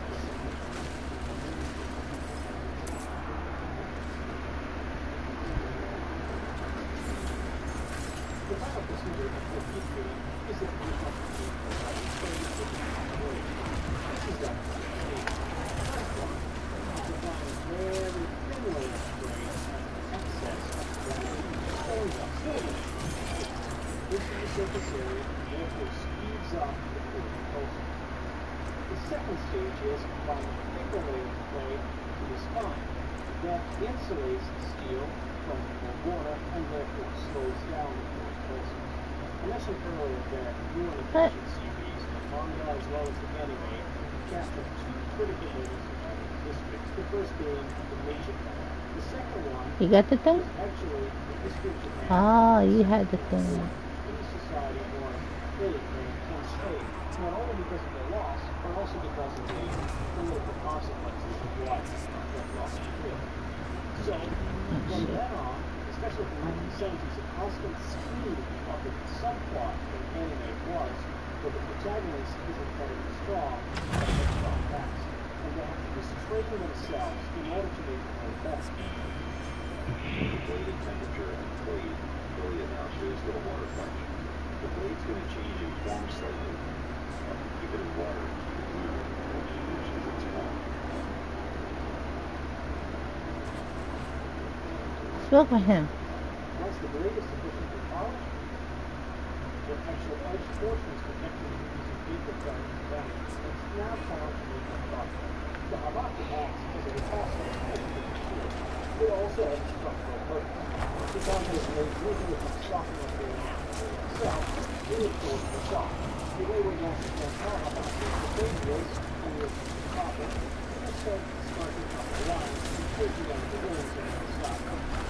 The second stage is applying a thicker-layer clay to the spine. That insulates the steel from the water and therefore slows down the process. I mentioned earlier that your efficiency series, the manga as well as the anime, capture two critical layers of districts. The first being the nature part. The second one You got the thing? is actually the history of Japan. Oh, you had the thing. These society was illegally enslaved, not only because of their loss, but also because of the political consequences of what that loss did. So, from then on, especially from the nineteen seventies, a constant scheme of the subplot in anime was that the protagonist is incredibly strong, but has a strong past, and they have to restrain themselves in order to make them better. The blade and temperature and blade really now shows little water flash. The blade's going to change in form slightly. Uh, keep it in water, keep it moving, which changes its form. Spoke with him. Once the blade is sufficiently polished, the actual edge portion is protected using paper cutters and diamonds. It's now time to make the product. The habaki acts as a fossil It also has a structural purpose. Because it is made usually from softening of the itself, it is forced to shock. The way we want to get our habaki is the same way and the copper, instead of starting up the line and taking out the wings and the stop.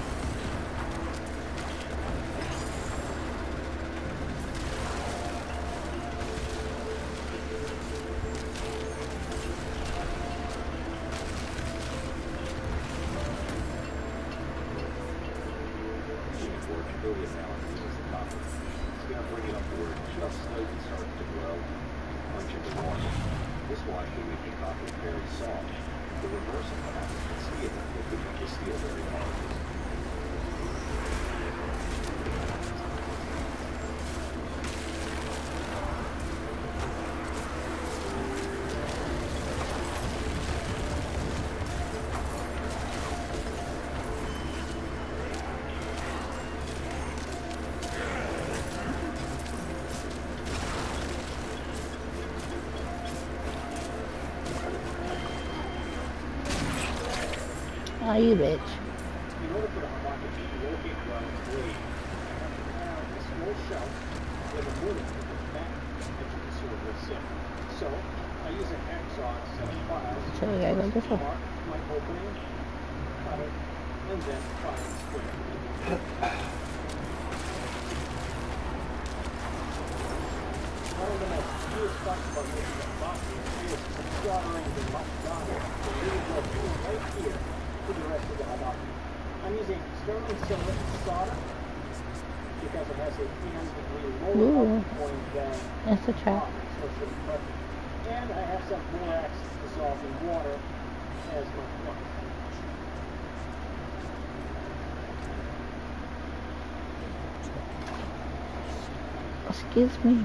Oh, you bitch. In order for the habaki to locate well its blade, I have to have a small shelf with a movement in the back that you can sort of sit. So, I use a hacksaw set of files So we gotta go this way. mark my opening, cut it, and then file it square. One of the most curious parts about making a habaki is soldering the matadani to really go through right here to the rest of the habaki. I'm using sterling silver solder because it has a three hundred degree lower Ooh. output point than That's a trap. copper, so it should be perfect. And I have some borax dissolved in water as my point. Excuse me.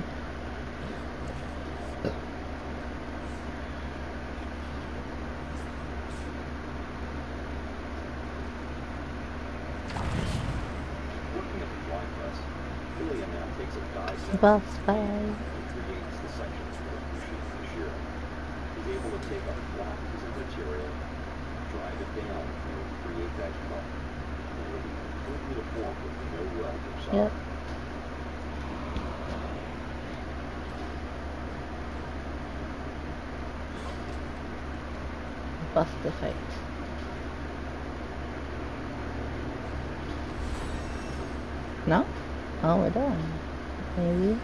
Working at the fly press, Ilya now takes a die set Boss fight. and creates the sections for the machine for shearing. He's able to take a flat piece of material, drive it down, and create that cut. It will be completely uniform with no weld or solder. Yep. Bust the fight. No? Oh, we're done. Maybe.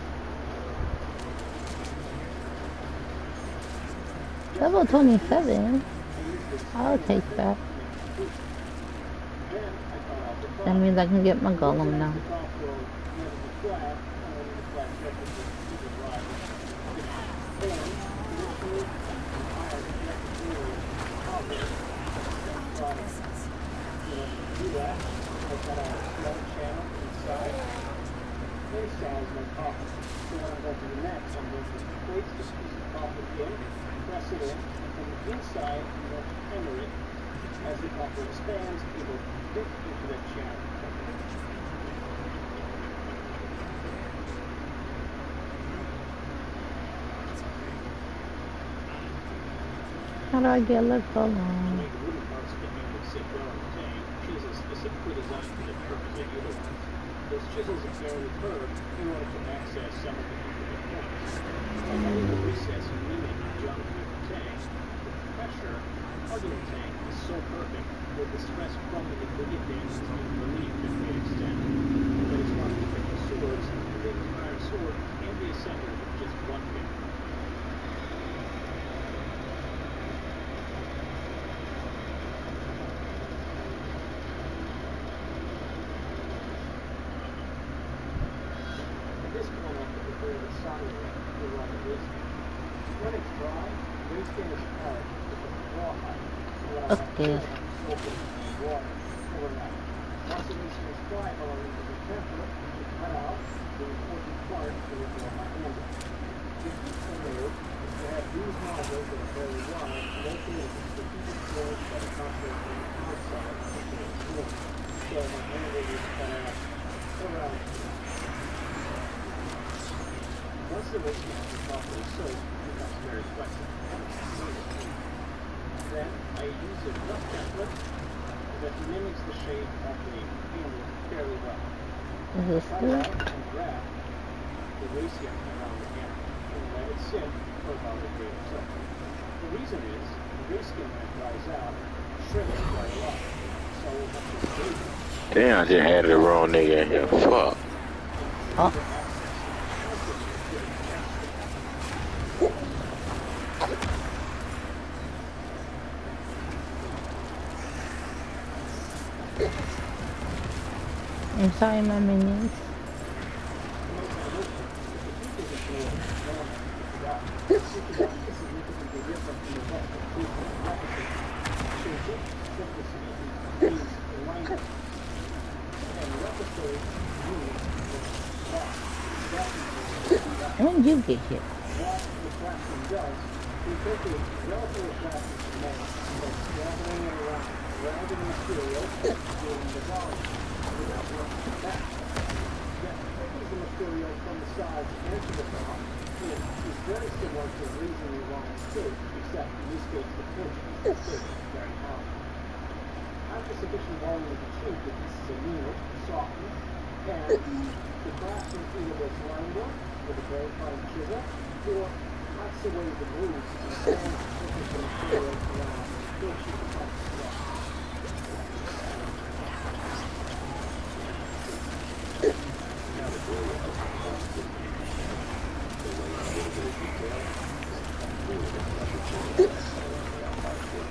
Level twenty-seven. I'll take that. That means I can get my golem now. Press it in, and inside you want to hammer it. As the copper expands, it will fit into that channel. How do I get left To alone? make the wooden parts of the handle sit well in the tank, chisels specifically designed for the purpose they utilize. Those chisels are fairly curved in order to access some of the intricate points. By letting the recess limit geometry of the tank, the pressure hugging the tank is so perfect that the stress from the immediate damage is being relieved to a great extent. But as far as picking swords, the entire sword can be assembled with just one pick. At this point, I have to prepare the soldering to run the waste gun. When it's dry, the waste gun is hard with the rawhide, so that I have Okay. to soak it in water overnight. Once the waste gun is dry, however, it is temper to cut out the important part that will go on my handle. The key to remove is to have these nozzles that are very wide located at the strategic point that are concentrating outside of the case wood. So my handle is cut out around here. Once the waste gun is properly soaked, it becomes very flexible. Then I use a rough template that mimics the shape of the handle fairly well. Is this Cut good? out and wrap the waste gun around the handle and let it sit for about a day or so. The reason is the waste gun, when it dries out, shrinks quite a lot. So we'll have to save it. Damn, I just had the wrong nigga in here. Fuck. Oh. I'm sorry, my minions. When did you get hit? What the plastic does, we take a relatively plastic mold and gathering it around, rounding the material, doing the volume. We don't work back. Then taking the material from the sides and to the top is, is very similar to a reasonably long tape, except in this case the portion is thick and very hard. After sufficient volume is achieved, the pieces are kneaded, softened, and the craftsman either was lined up with a very fine chisel, or cuts away the grooves and then pushes the material around until she becomes strong. Now the goal of the process the way a little bit of detail more of a pressure change around by foot.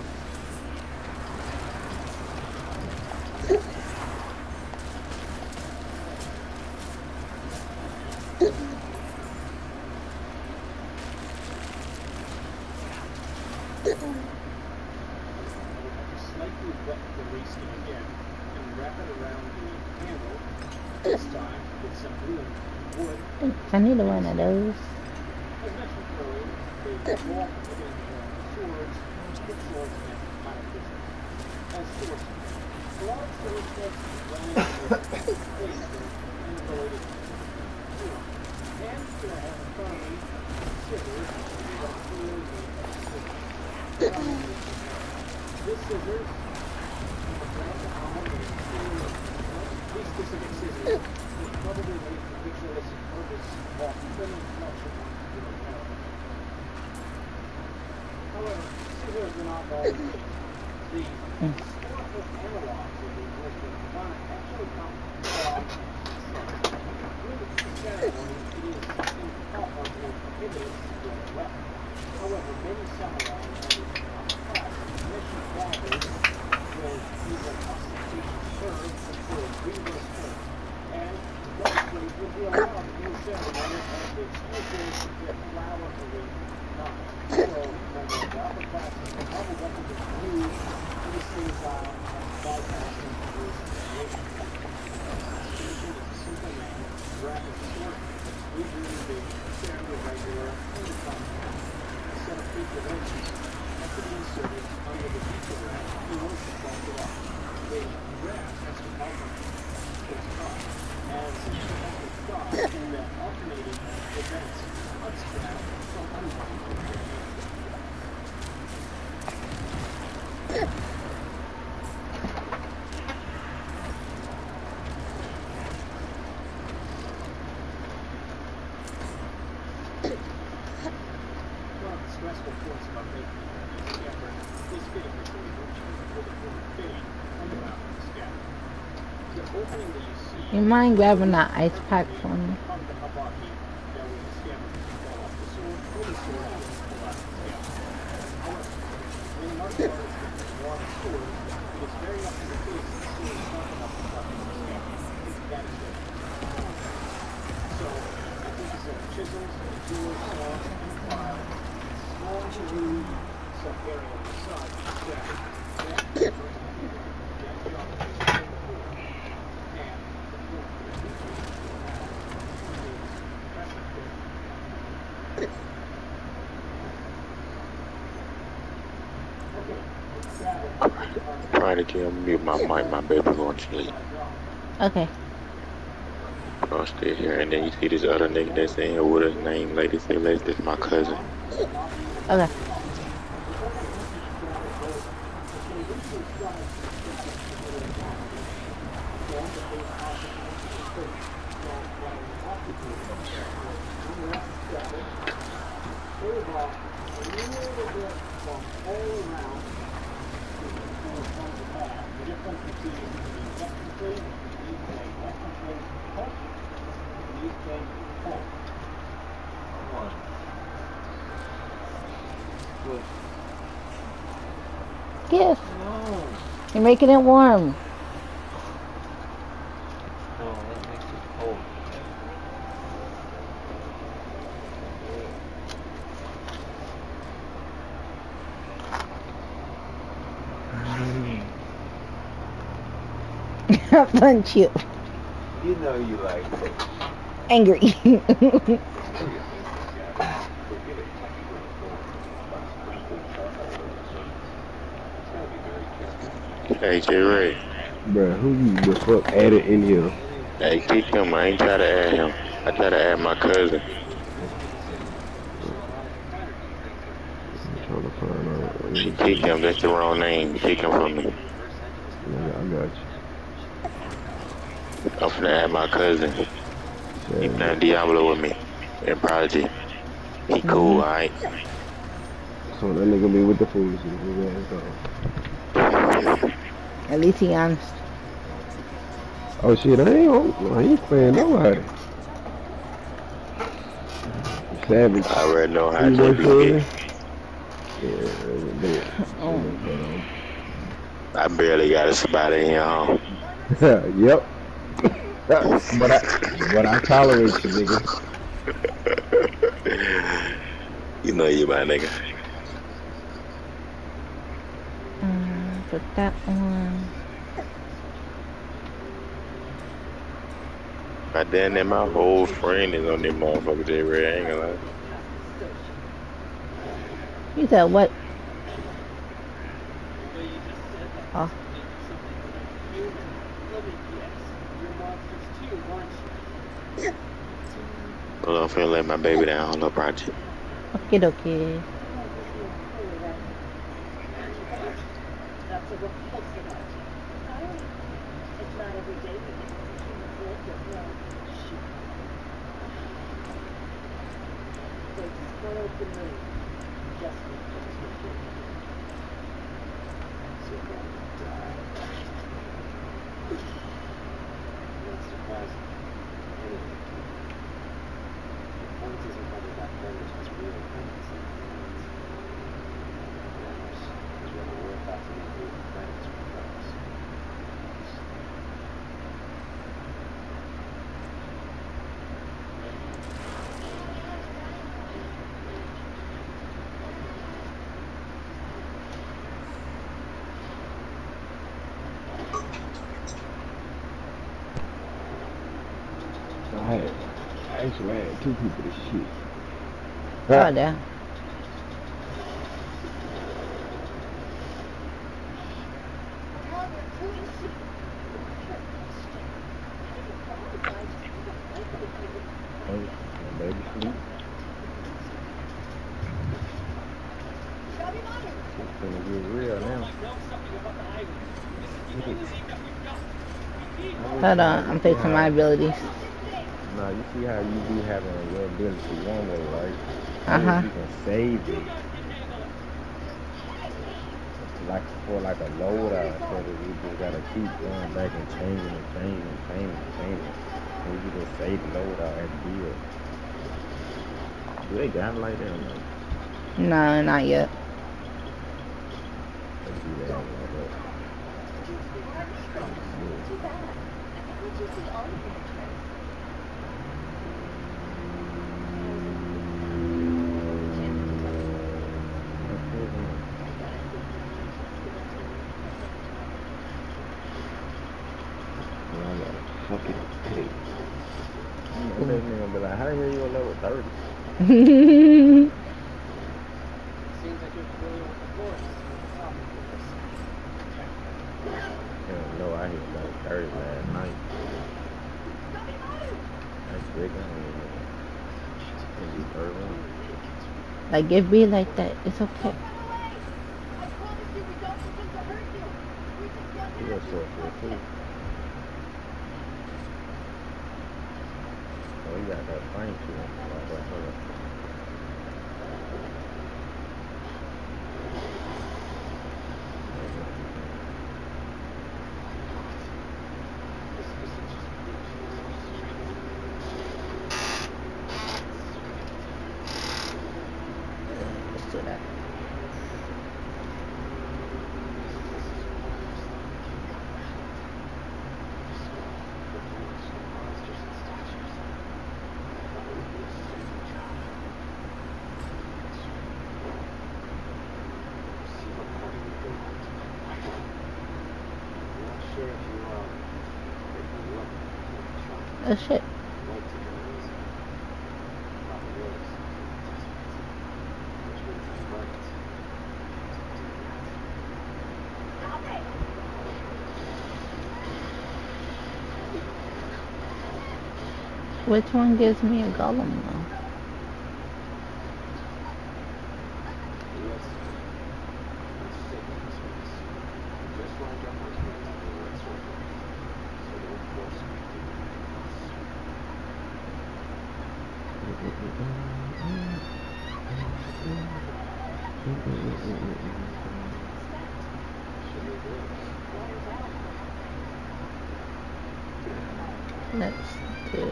Slightly wet the waste again and wrap it around the handle, this time with some glue, wood. I need one of those. As mentioned earlier, the wall within uh, swords, good swords, and iron business. As swords, a lot of swords run into face and related to it. And to have in front of me scissors that clearly make scissors. This scissors, these specific scissors would probably make the ritualistic purpose of trimming flesh upon the metal. However, scissors are not all the The historical analogs of the English katana actually come from with the ceremony, it is improperly prohibited to do a weapon. However, many samurai and mission fathers will use a constitution curve for a reverse curve, and those ways will be allowed in the ceremony as the exclusive to get flour for the knife. So, when the upper class and the other weapons is used, this is uh, bypassing the rules of regulation. The constitution is a simple man, wrapping sword, usually the fairly regular and the compact. A set of eight dimensions have to be inserted under the feature wrap in order to close it up. The wrap has to alternate its top, and since it has to stop in the alternating events, unstrap from unwinding the hand. successful points about making each scamper is fitting the toy virtue or the form fitting on the mouth of the scamper. The opening that you see You mind grabbing that ice pack for me? hung the habaki that way the scamper can fall off the sword or the sword can pull out of the scamper. However, when an martial artist gets a long sword, it is very often the case that the sword is not enough to cut through the scamper. That is what so, I think it's like chisels, a jeweler, saw, and a file. Small to do some area on the side of the scamper. Then, the first thing, then drop it in the fork. And the fork is the key. Prodigy, I'm mute my mic, my baby going to sleep. Okay. I'll stay here, and then you see this other nigga that's in here with his name, Lady Say Lady, this is my cousin. Okay. Gift. No. You're making it warm. No, that makes it cold. Punch you. You know you like it. Angry. Hey, J Ray. Bruh, who you the fuck added in here? Hey, kick him. I ain't try to add him. I try to add my cousin. I'm trying to find out. She kick him. That's the wrong name. Kick him from me. Yeah, I got you. I'm finna add my cousin. He Yeah. playing Diablo with me. And Prodigy. He cool, alright? So that nigga be with the foolishness. At least he honest. Oh shit, I ain't, I ain't playing nobody. Savage. I already know how You to work be for it. it? Yeah, Oh. I barely got a spot in here, huh? yep. but I, but I tolerate you, nigga. You know you my nigga. Um, put that on. My damn and my whole friend is on them motherfuckers, J Ray. I ain't gonna lie. You said what? Oh. Hold on, I'm finna let my baby down. Hold up, Prodigy. Okay, okay. That's a repulsive idea. It's not every day we get to see humans live with no sheep. They spoiled the moon just because we're human. So we're going to die. Not surprising. Anyway, the point isn't whether that predator has real friends and friends. Matters is whether we're about to make new friends or foes. I had, I actually had two people to shit. Oh, damn. Oh, my baby sleep. It's gonna get real now. Hold on, I'm fixing my abilities. Now you see how you be having your ability one way, right? Uh-huh. You can save it like for like a loadout, so that we just gotta keep going back and changing and changing and changing and changing. And we can just save the loadout at the deal. Do they got it like that or no? No, not yet. They do that like that. Too bad. I think we should see all of your interests. Fucking pig. And that nigga be like, how the hell you gonna level thirty? Seems like you're familiar with the force. Hell no, I hit level thirty last night. That's big. I don't know. third one. Like, it be like that. It's okay. You got sorcerer too. Oh, you got that fine too. Like that, hold up. Let's do that. Oh shit. Which one gives me a golem though? Let's do...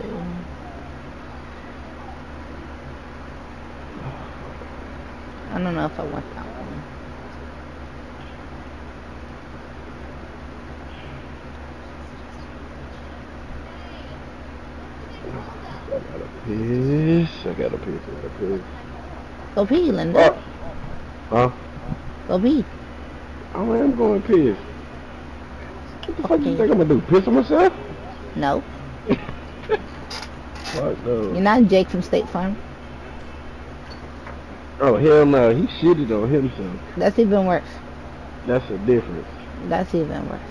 I don't know if I want that one. I gotta piss. I gotta piss. I gotta piss. Go pee, Linda. Huh? Go pee. I am going piss. What the fuck you think I'm gonna do? Piss on myself? No. Fuck no. You're not Jake from State Farm. Oh hell no, he shitted on himself. That's even worse. That's a difference. That's even worse.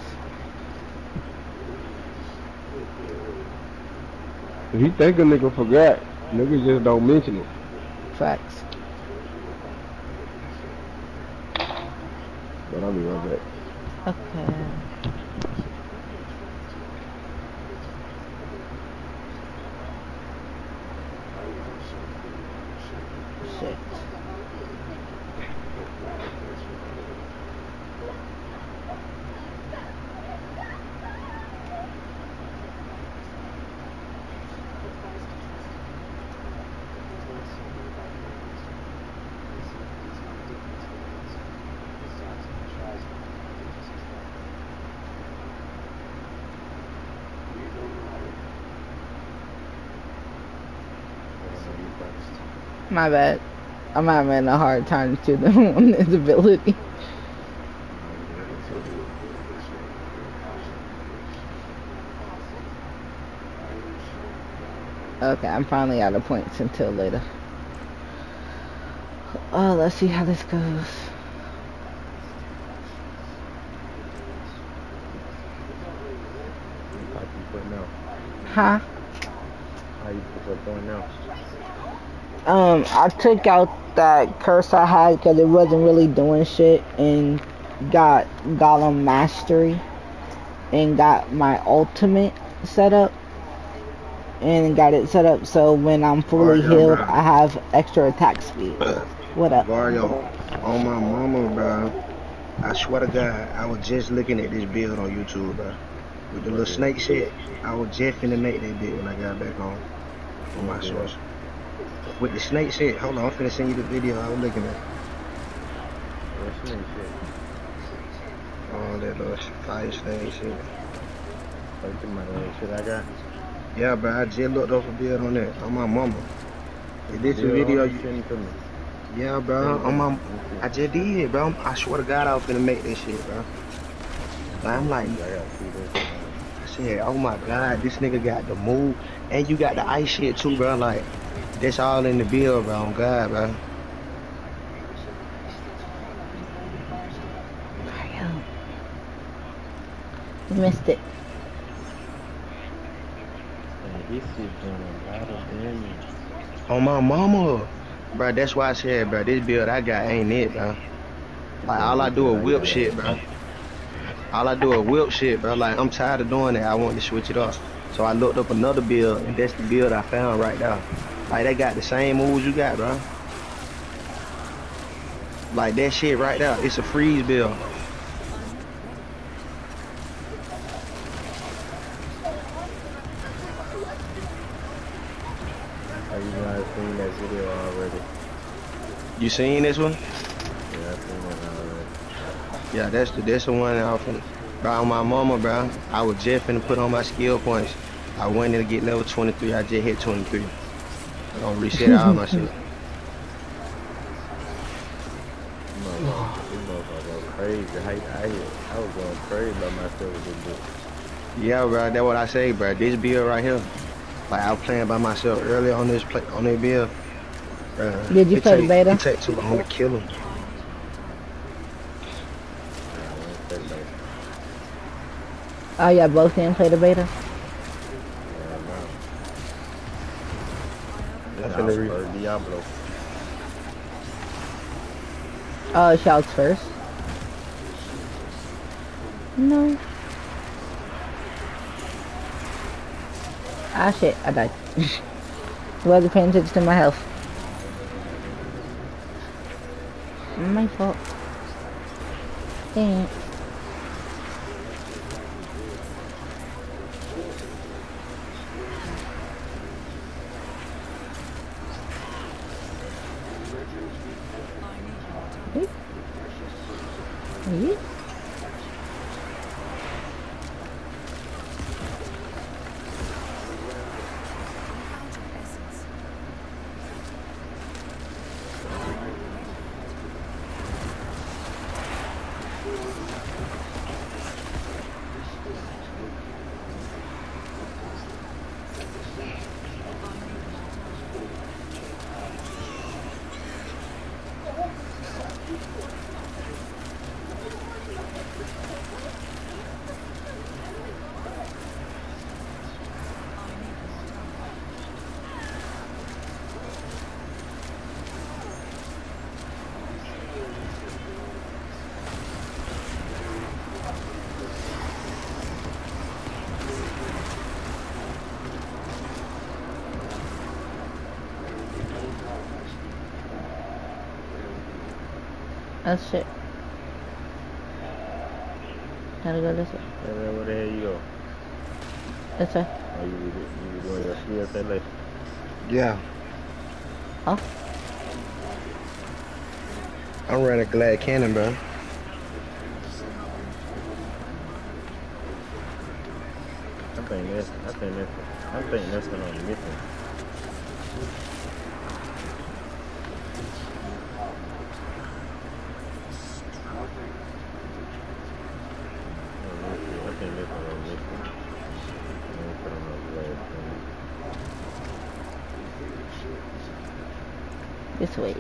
If you think a nigga forgot, niggas just don't mention it. Facts. But I'll be right back. Okay. Shit. My bad. I'm having a hard time to them on this ability. Okay, I'm finally out of points until later. Oh, let's see how this goes. Huh? How you put your point now? Um, I took out that curse I had because it wasn't really doing shit, and got Golem Mastery, and got my ultimate set up, and got it set up so when I'm fully Mario, healed, bro. I have extra attack speed. What up? Mario, on my mama, bro. I swear to God, I was just looking at this build on YouTube, bro. With the little snake shit, I was just finna make that bit when I got back on on my source. With the snake shit, hold on, I'm finna send you the video I was looking at. What snake shit? Oh, that little fire snake shit. Like the my little shit I got? Yeah, bro, I just looked up a build on that, on my mama. Is this a video you send to me? Yeah, bro, on my, I just did, bro. I swear to God, I was finna make this shit, bro. Like, I'm like, I gotta see this. I said, oh my God, this nigga got the move, and you got the ice shit too, bro. Like, that's all in the build, bro. On God, bro. You missed it. Man, this shit doing a lot of damage. On my mama, bro. That's why I said, bro, this build I got ain't it, bro. Like, all I do is whip shit, bro. All I do is whip shit, bro. Like, I'm tired of doing that. I want to switch it up. So I looked up another build, and that's the build I found right now. Like, they got the same moves you got, bro. Like, that shit right there, it's a freeze build. Oh, you know I've seen that video already. You seen this one? Yeah, I've seen that already. Yeah, that's the that's the one I was finna, bro. On my mama, bro. I was just finna put on my skill points. I wanted to get level twenty-three. I just hit twenty-three. I'm gonna reset all my shit. You motherfucker go crazy. I, I, I was going crazy by myself with this book. Yeah, bro. That's what I say, bro. This build right here. Like, I was playing by myself earlier on this play on that build. Uh, Did you play take, the beta? It take too long to kill him. Oh yeah, both didn't play the beta. That's our first Diablo. Oh, shouts first. No. Ah shit, I died. Wasn't paying attention to my health. My fault. Dang it. Wait. Oh shit. Gotta go this way. Yeah, where the hell you go? This way. Oh, you, you doing your skill set later? Yeah. Oh. I'm running Glad Cannon, bro. I think that's, I think that's, I think that's what I'm missing. This way.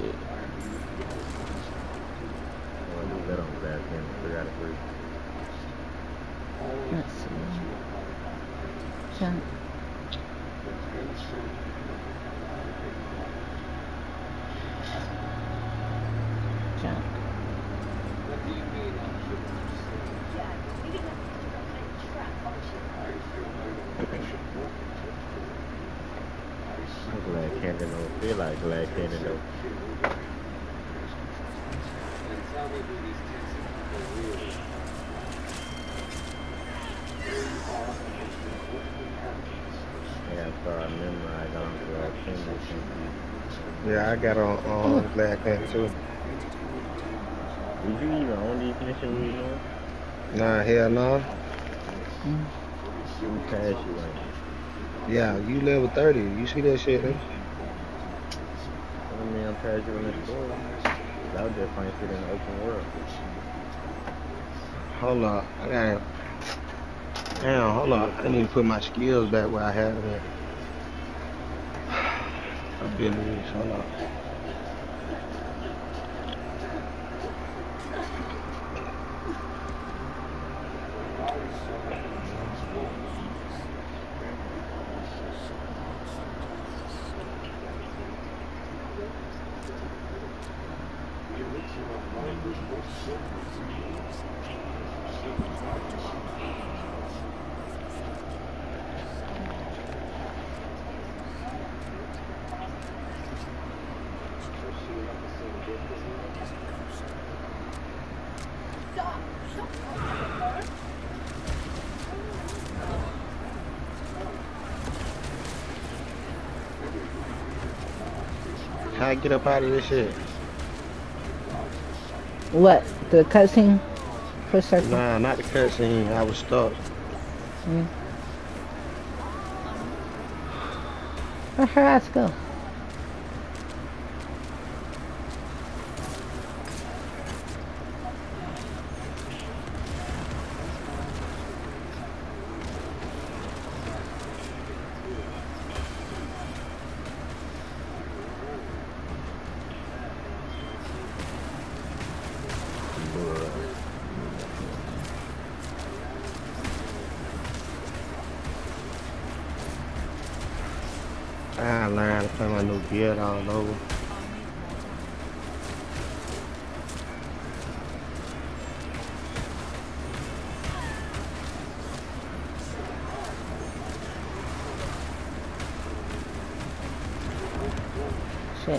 Let's see. Jump. Jump. Glad Canyon don't feel like Glad Canyon though. I gotta start remembering I got on Black Panther. Yeah, I got on on Black Panther too. Did you even own these mission we know? Nah, hell no. You pass you like. Yeah, you level thirty. You see that shit, man? I mean, I'm past you in the store. I was just find shit in the open world. Hold up. I gotta. Damn, hold up. I need to put my skills back where I had them at. Abilities, hold up. How I get up out of this shit? What? The cutscene? Push circle? Nah, not the cutscene. I was stuck. Mm. Where'd her ass go? I learned how to play my new build all over. Shit.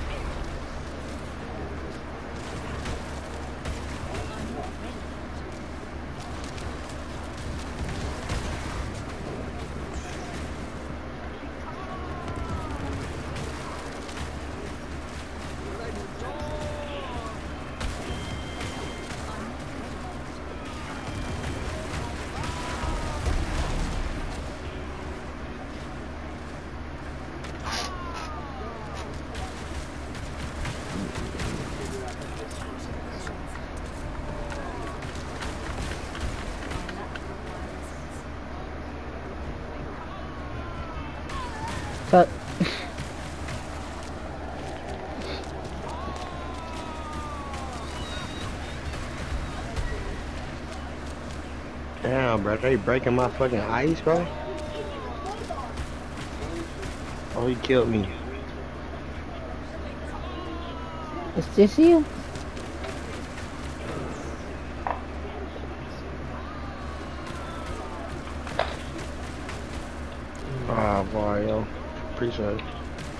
Fuck. Damn, bro, they breaking my fucking ice, bro. Oh, he killed me. Is this you? Ah, boy, yo. Appreciate it.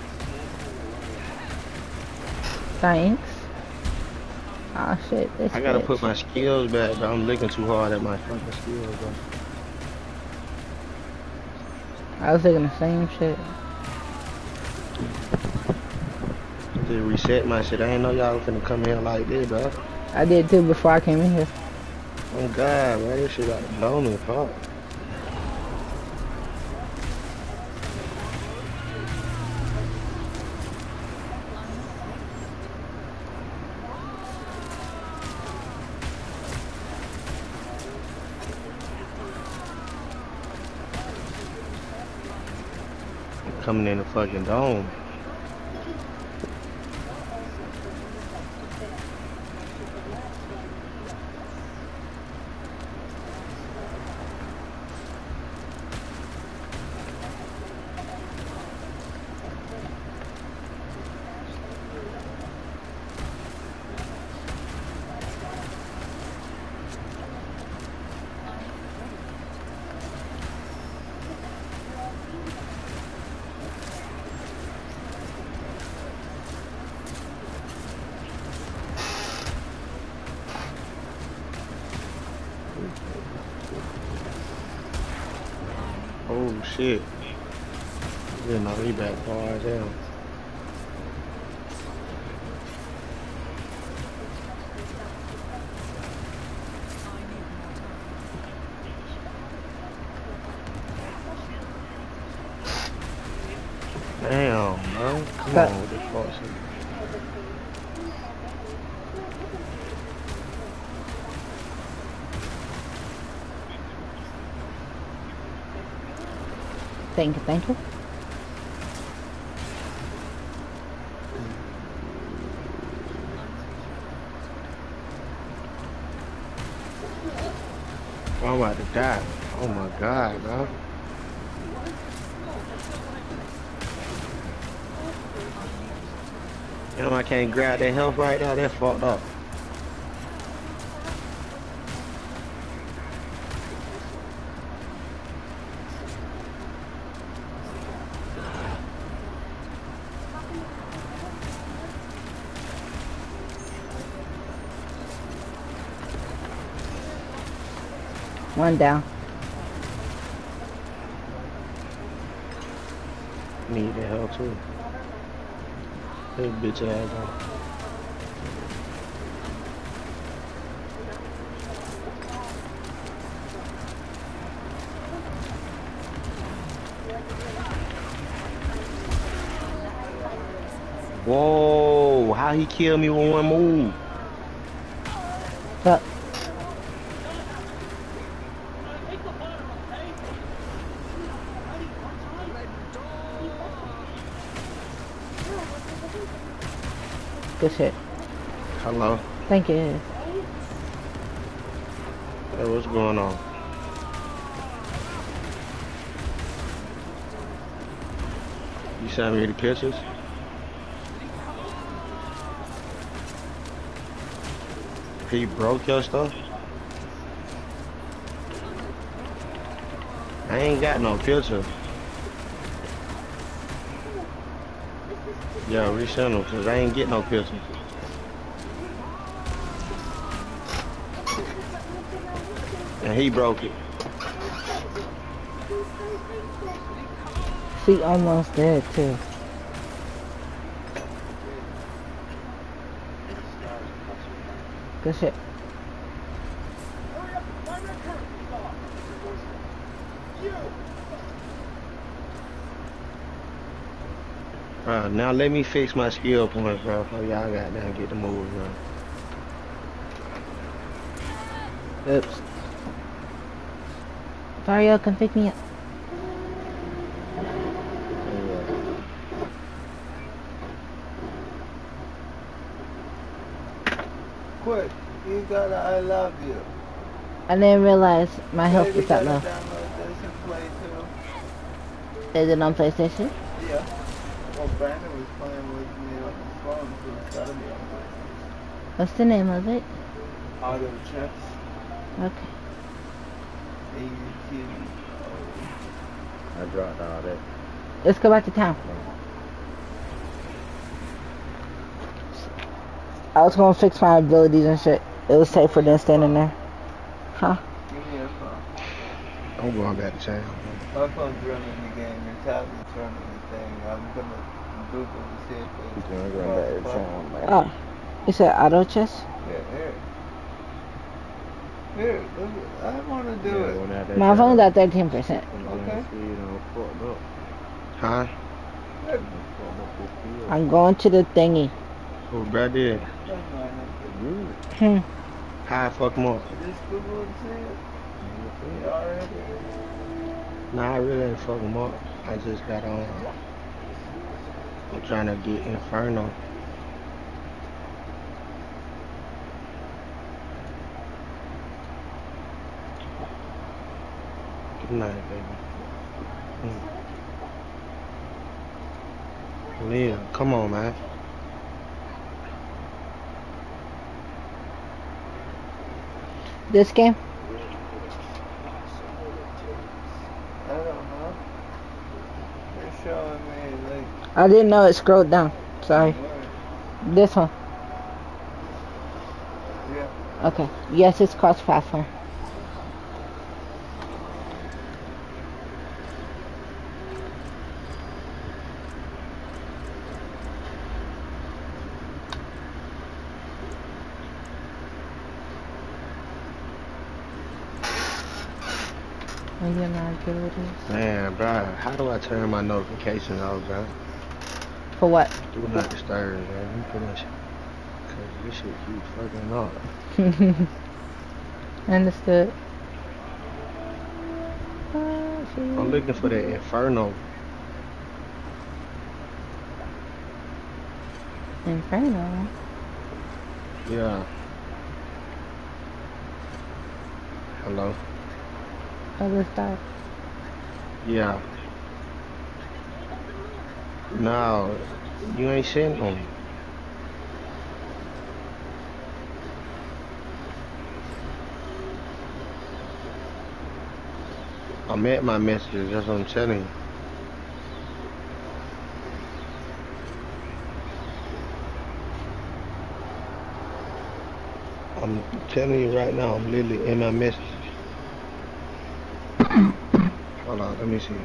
Thanks. Oh shit, this I gotta bitch. put my skills back, bro. I'm looking too hard at my fucking skills, bro. I was thinking the same shit. Just reset my shit. I ain't know y'all was finna come here like this, bro. I did too before I came in here. Oh God, bro, this shit like blow me, fuck. Coming in the fucking dome. Oh shit. You know, he back far as hell. Damn, bro. Come But- on with this fuck shit. Thank you, thank you. I'm about to die. Oh my god, bro. You know I can't grab that health right now. That fucked up. One down. Need the hell too. This bitch ass on. Whoa, how he killed me with one move? But good shit. Hello? Thank you. Hey, what's going on? You sent me the pictures? He broke your stuff? I ain't got no picture. Yeah, resend them, cause I ain't get no picture. And he broke it. She almost dead too. Good shit. Bro, now let me fix my skill points, bro. So y'all got down get the move, bro. Oops. Dario, come pick me up. Quick, you gotta I love you. I didn't realize my health Baby, was that gotta low. download this and play too. Is it on PlayStation? Yeah. Well, Brandon was playing with me on the phone, so it's gotta be on PlayStation. What's the name of it? Auto chess. Okay. A U T I dropped all that. Let's go back to town. I was gonna fix my abilities and shit. It was safer than standing there. Huh? Give me your phone. I'm going back to town. My phone's running the game, your tablet's running the thing. I'm gonna Google to see if it's I'm going back to town, man. Oh. You said auto chess? Yeah, here. Here, look at, I wanna do Yeah, it. when that- My phone's at thirteen percent. Okay. Huh? Good. I'm going to the thingy. Who, bro, did? Don't mind it. Hmm. How I fuck him up? Just Google and see it. You already? Nah, I really ain't fuck him up. I just got on. I'm trying to get Inferno. Good night, baby. Mm. Leah, come on, man. This game? I don't know. You're showing me like I didn't know it scrolled down. Sorry. what? This one. Yeah. Okay. Yes, it's cross platform. When you're not good with this. Man, bro, how do I turn my notifications off, bro? For what? Do not disturb, man. Let me put my shit. Cause this shit keeps fucking up. Understood. I'm looking for that Inferno. Inferno? Yeah. Hello? Other stuff. Yeah. No, you ain't sent them. I'm at my messages, that's what I'm telling you. I'm telling you right now, I'm literally in my messages. Hold on, let me see.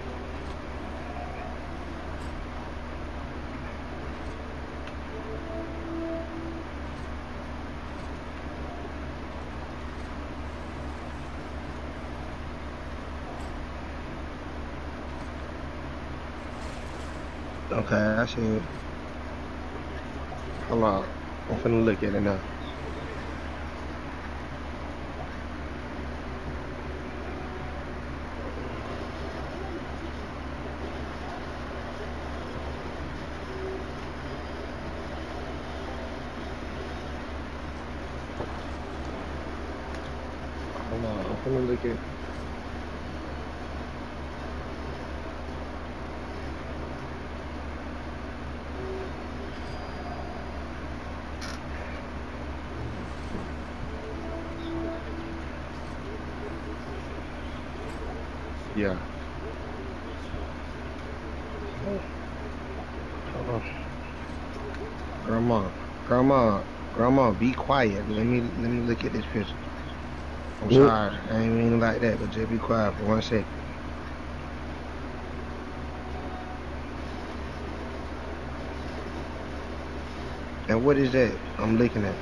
Okay, I see it. Hold on, I'm finna look at it now. Hold on, I'm finna look at it. Yeah. Hold on. Grandma, grandma, grandma, be quiet. Let me let me look at this picture. I'm sorry, I ain't mean like that, but just be quiet for one second. And what is that I'm looking at?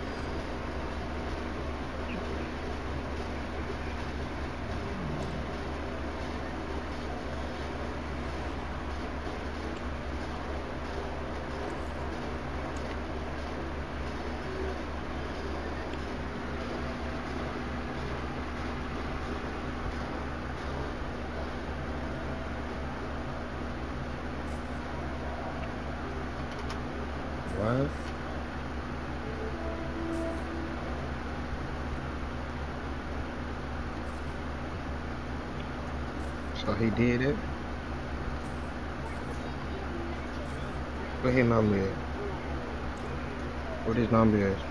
What? So he did it? What his number is? What his number is?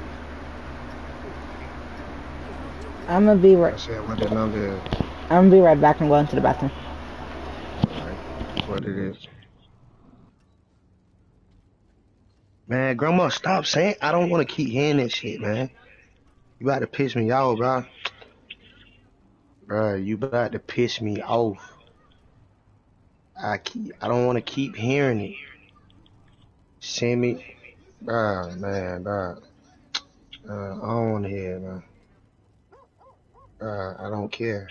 I'm gonna be right. I said what his number is. I'm gonna be right back. I'm going to the bathroom. Alright, that's what it is. Man, grandma, stop saying. I don't want to keep hearing that shit, man. You about to piss me off, bro. Bro, you about to piss me off. I keep. I don't want to keep hearing it. Send me, bro, man, bro. Uh, I don't want to hear it, man. Bro, I don't care.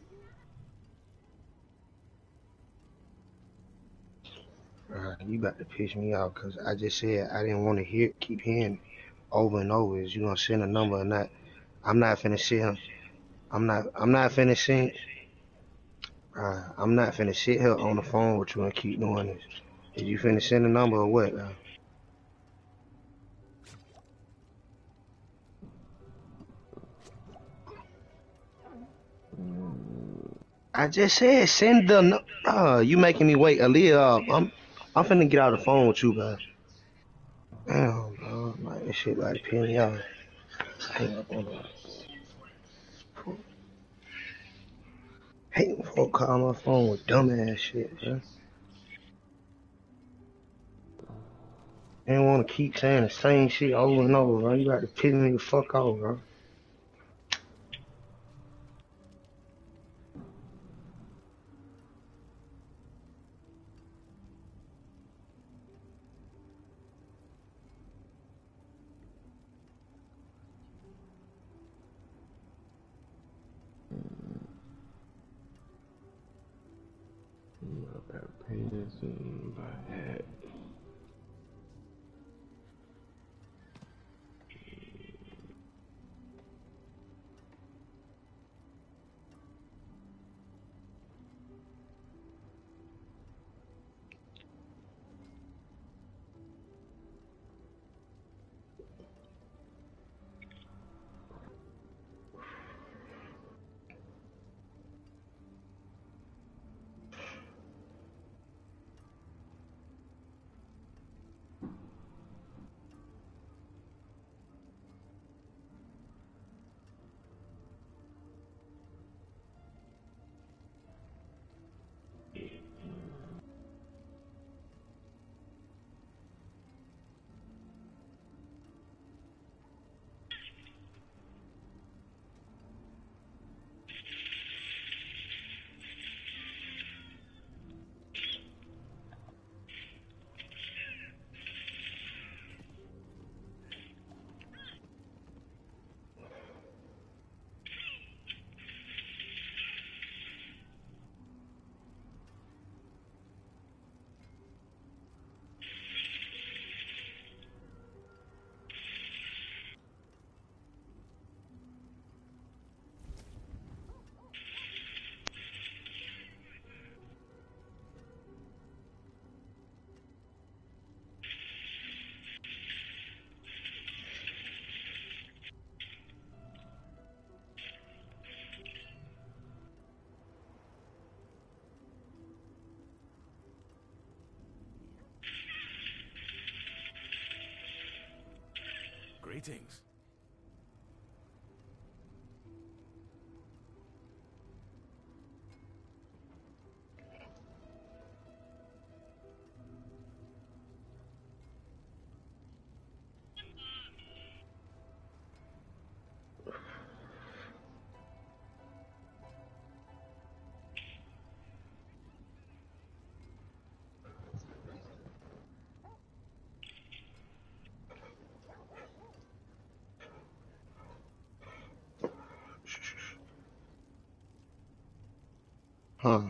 Bro, you about to piss me off because I just said I didn't want to hear, keep hearing it over and over. Is you gonna send a number or not? I'm not finna sit here. I'm not. I'm not finna send. Uh, I'm not finna sit here on the phone with you and keep doing this. Is you finna send a number or what? Uh? I just said send the. No uh, you making me wait a little. Uh, I'm. I'm finna get out of the phone with you, bro. Damn, bro. Like this shit about to piss me off. Hang up on that. Hate when folk call my phone with dumbass shit, bro. They don't want to keep saying the same shit over and over, bro. You got to piss me the fuck off, bro. Grab pants and buy a hat. Greetings. Huh.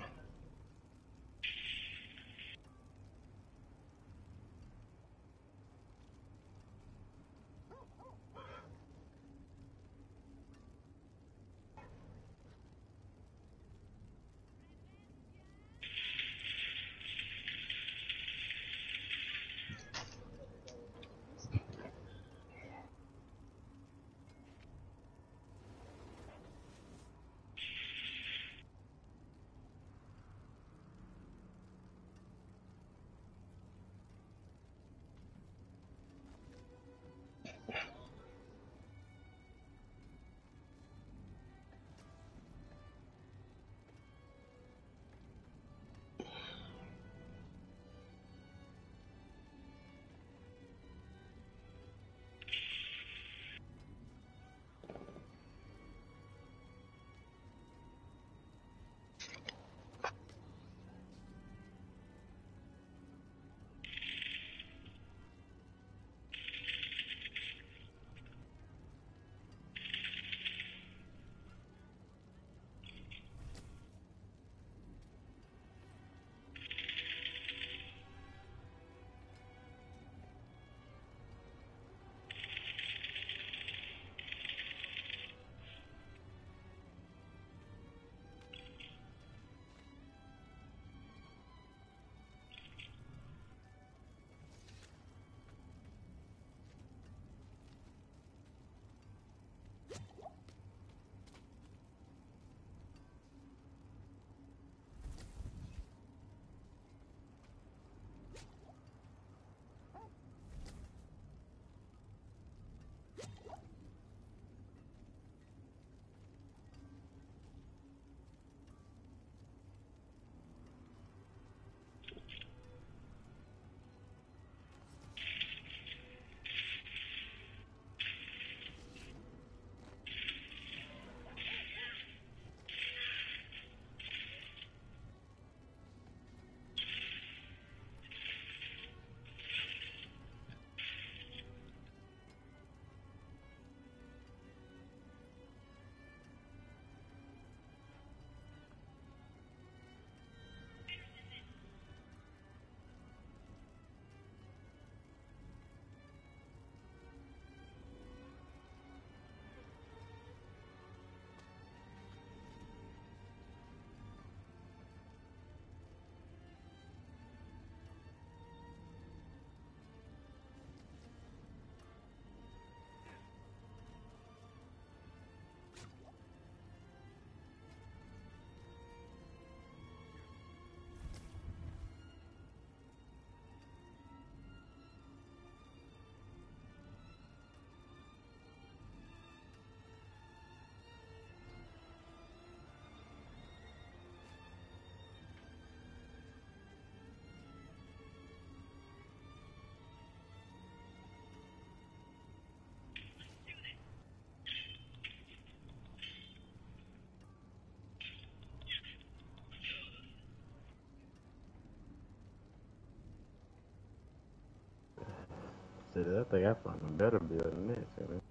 Shit, I think I found a better build than this. You know?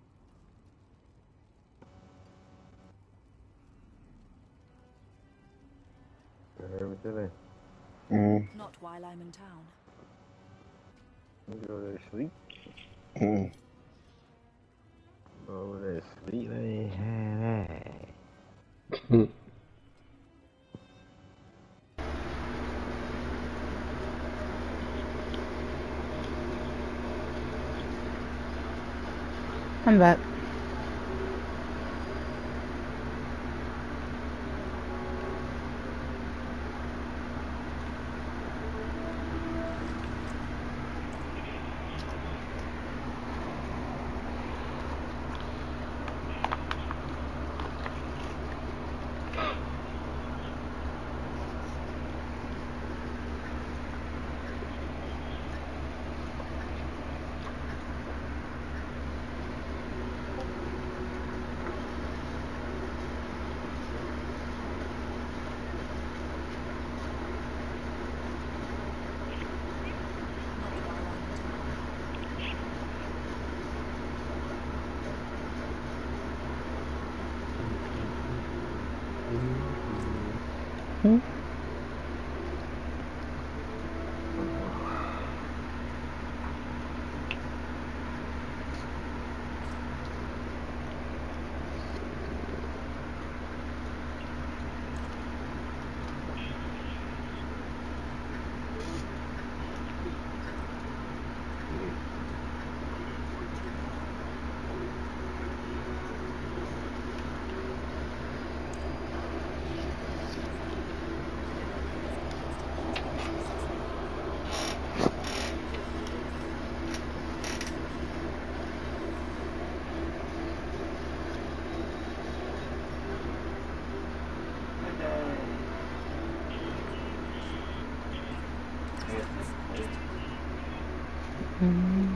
You heard me today? Mm. Not while I'm in town. You go to sleep. Mm. Go to sleep. They ain't had that. I'm back. Hmm? Mm.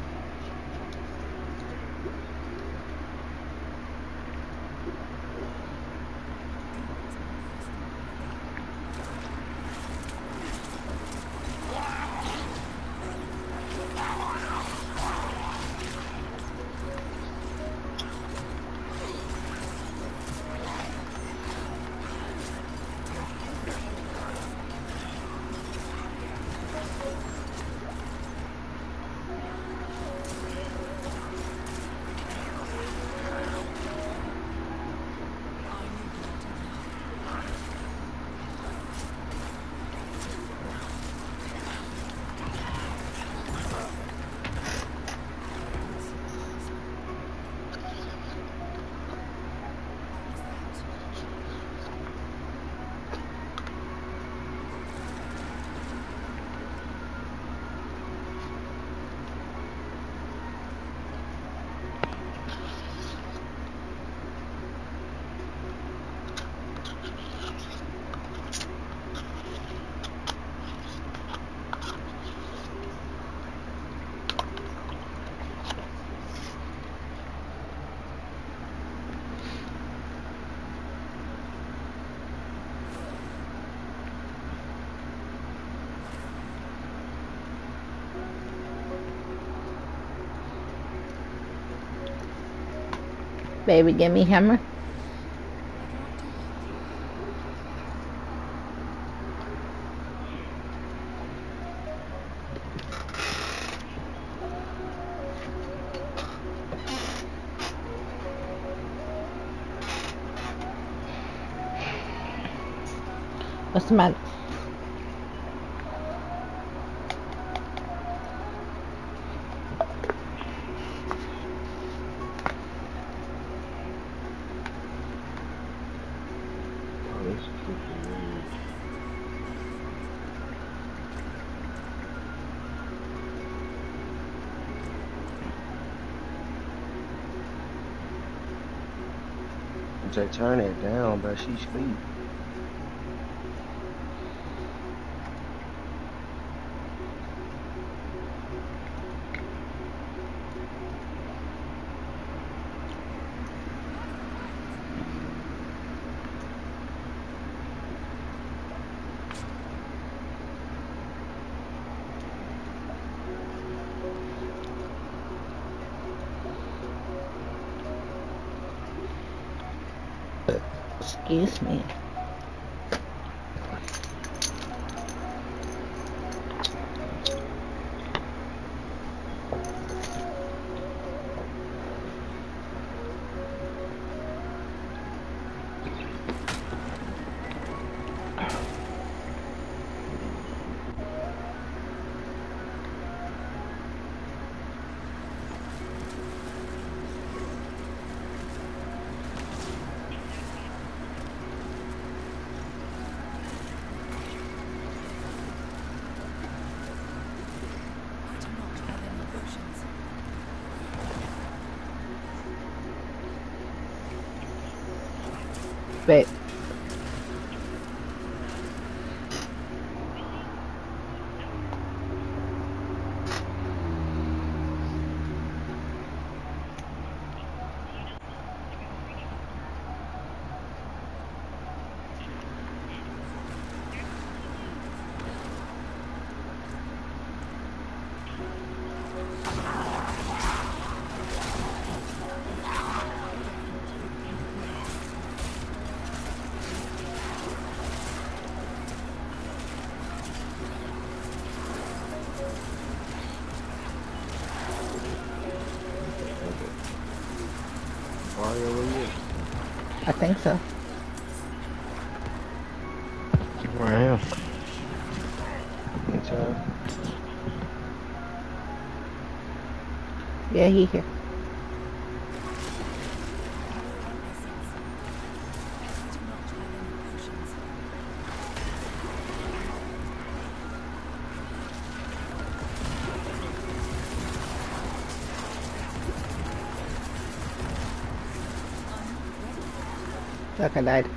Baby, give me hammer. What's the matter? Oh, this is freaking weird. Jay, turn it down, bro. She sleep. Excuse me. Wait. Mario, where you I think so. at? Where I am. Inside. Yeah, he here. Fuck, I died.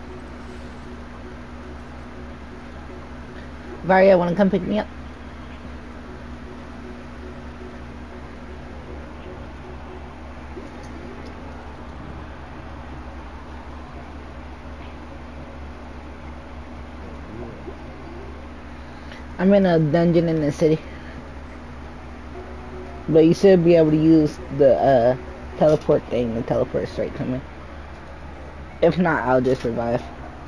Varia, wanna come pick me up? I'm in a dungeon in the city. But you should be able to use the uh, teleport thing to teleport straight to me. If not, I'll just revive.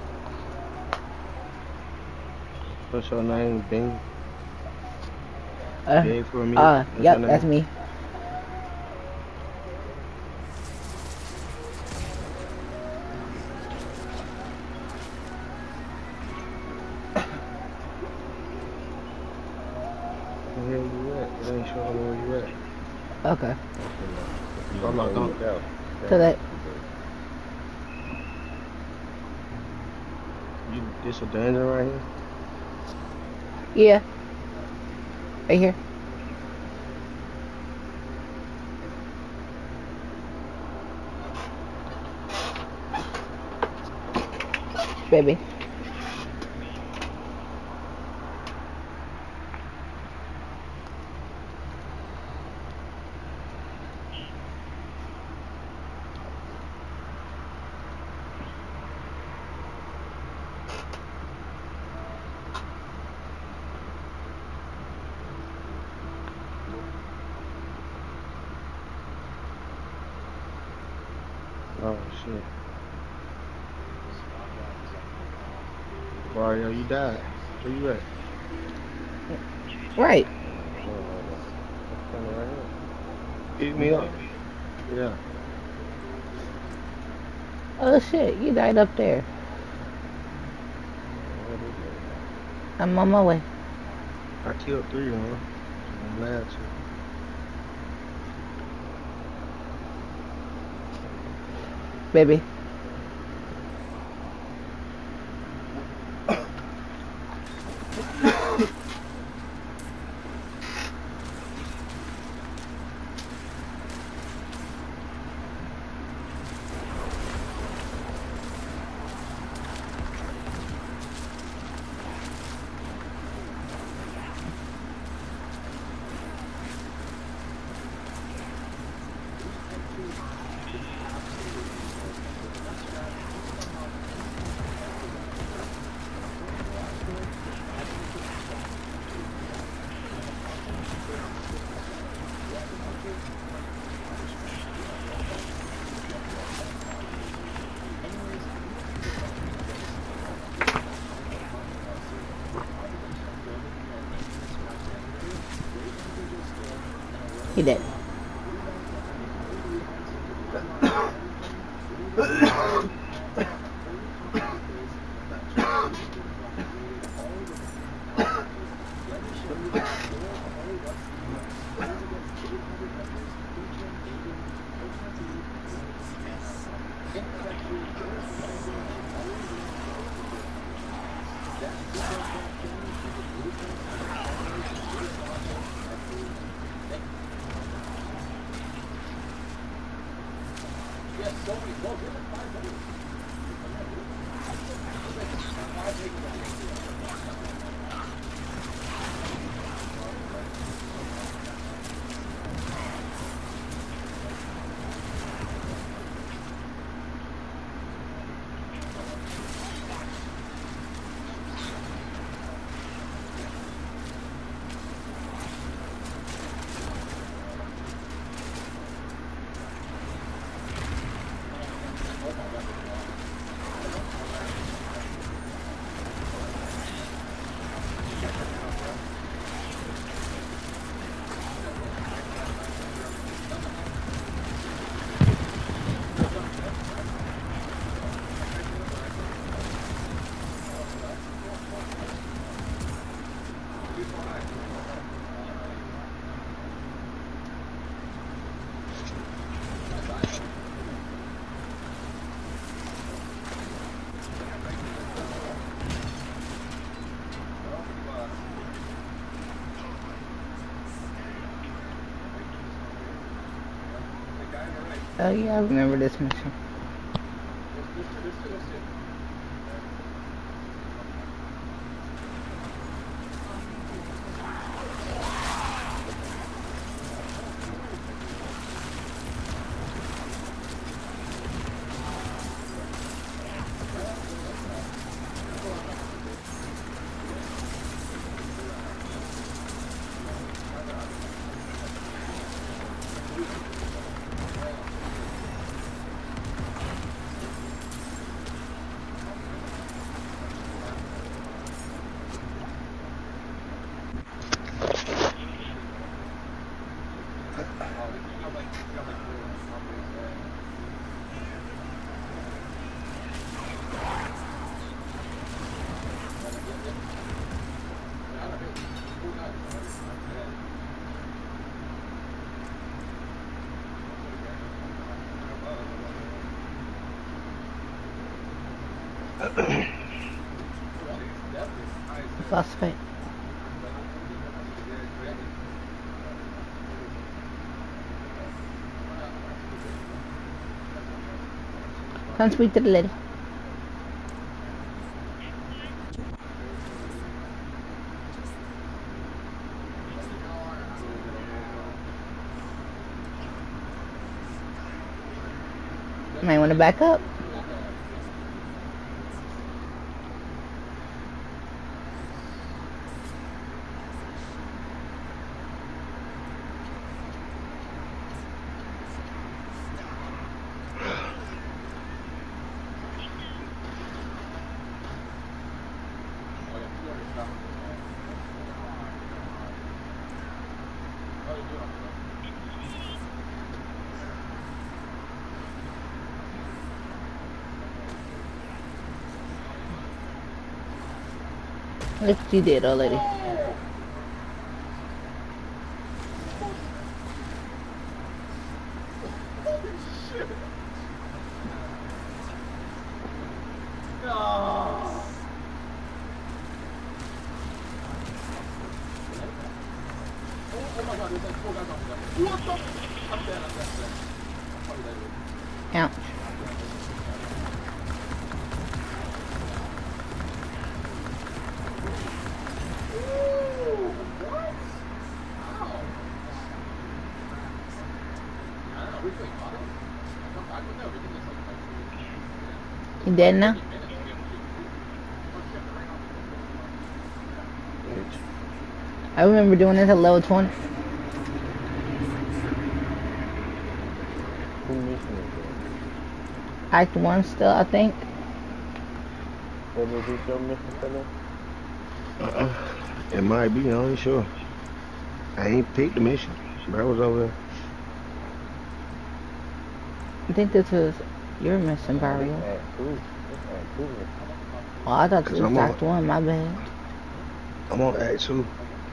What's your name, Bing? Uh, Bing for me? uh What's yep, your that's name? me. Where you at? It ain't showing me where you at. Okay. I'm not going. To that. You, this a dungeon right here? Yeah. Right here. Baby. Oh shit. Mario, you died. Where you at? Right. Kinda right here. Pick me up. Yeah. Oh shit, you died up there. I'm on my way. I killed three of them. I'm glad to. Baby. Oh yeah, I remember this mission. Suspect. Come speak to the lady. Might want to back up. Look what you did already. Ouch. You dead now? I remember doing this at level twenty. Act one still, I think. Uh-uh. It might be, I ain't sure. I ain't picked the mission. Bro was over there. I think this was You're missing Barrio. At two. It's at two. Oh, I thought Cause you was I'm on, Act One. My bad. I'm on Act Two.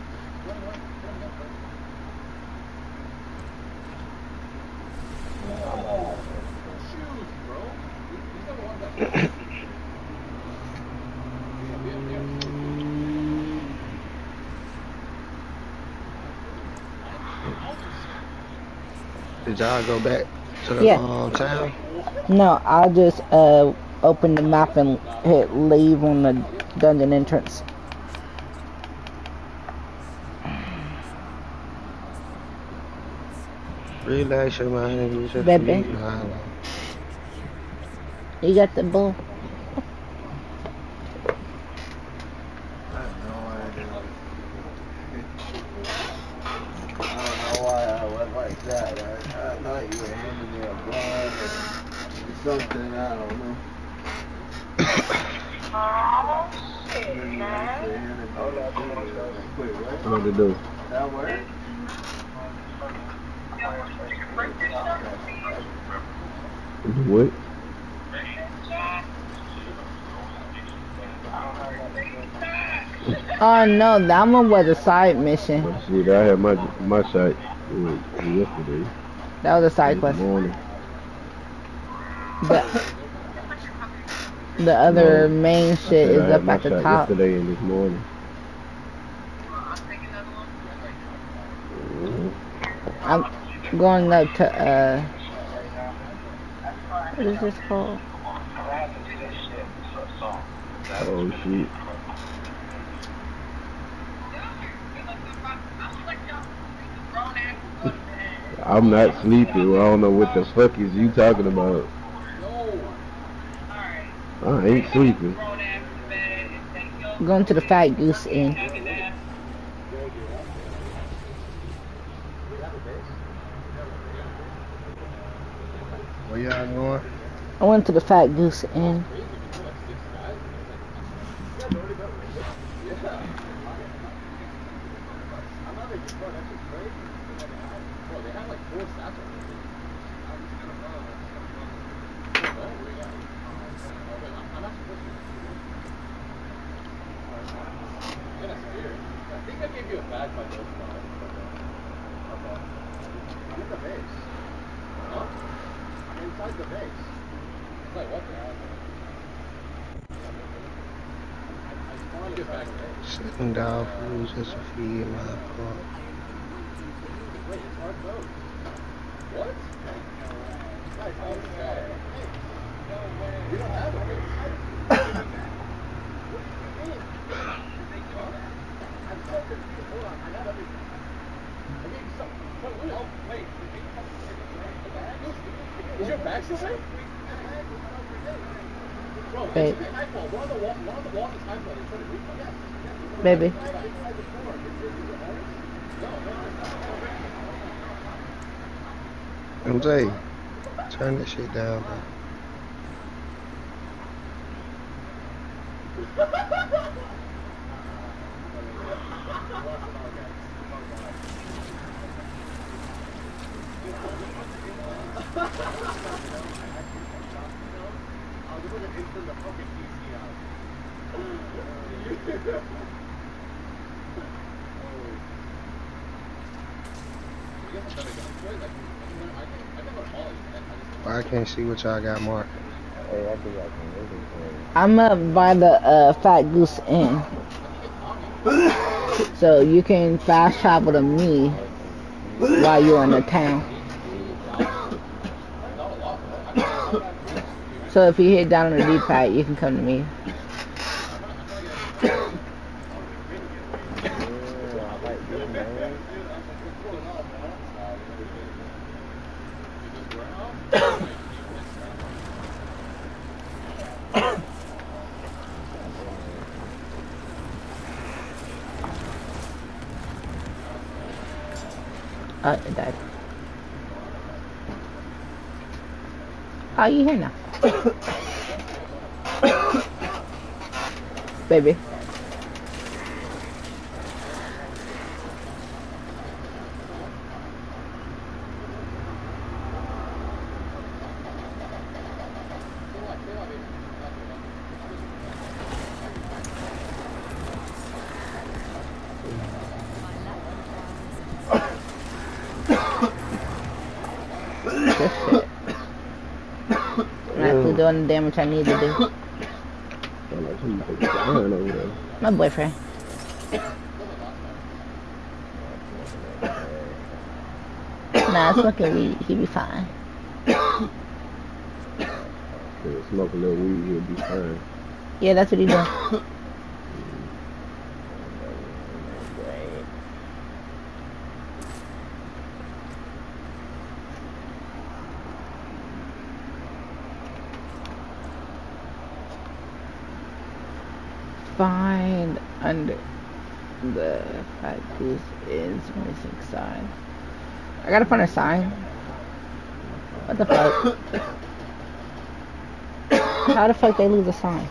Did y'all go back to the Yeah. um, town? No, I just uh opened the map and hit leave on the dungeon entrance. Relax your mind, use your Baby. feet. Nah, nah. You got the bull. I have no idea. I don't know why I went like that. I, I thought you were handing me a blunt or something. I don't know. I know what to do. That work? What? Oh no, that one was a side mission. Shit, I had my my shot uh, yesterday. That was a side This quest. morning. The, the other No. main I shit said is I had up my at the shot top. yesterday and this morning. I'm going up to uh what is this called? Oh shit. I'm not sleepy. Well, I don't know what the fuck is you talking about. I ain't sleeping. Going to the Fat Goose Inn. Where y'all going? I went to the Fat Goose Inn. Sitting down food just to feed my heart. Babe. Baby. M J, turn that shit down, bro. I can't see what y'all got marked. Hey, I think I can listen to it. I'm up by the uh, Fat Goose Inn. So you can fast travel to me while you're in the town. So if you hit down on the D-pad, you can come to me. Uh, it died. Oh, you here now? Baby. I'm actually doing the damage I need to do. Sound like somebody dying over there. My boyfriend. Nah, smoking weed. He be fine. Yeah, smoke a little weed, he'll be fine. Yeah, that's what he doing. Find under the fact this is missing sign. I gotta find a sign. What the fuck? How the fuck they lose a sign?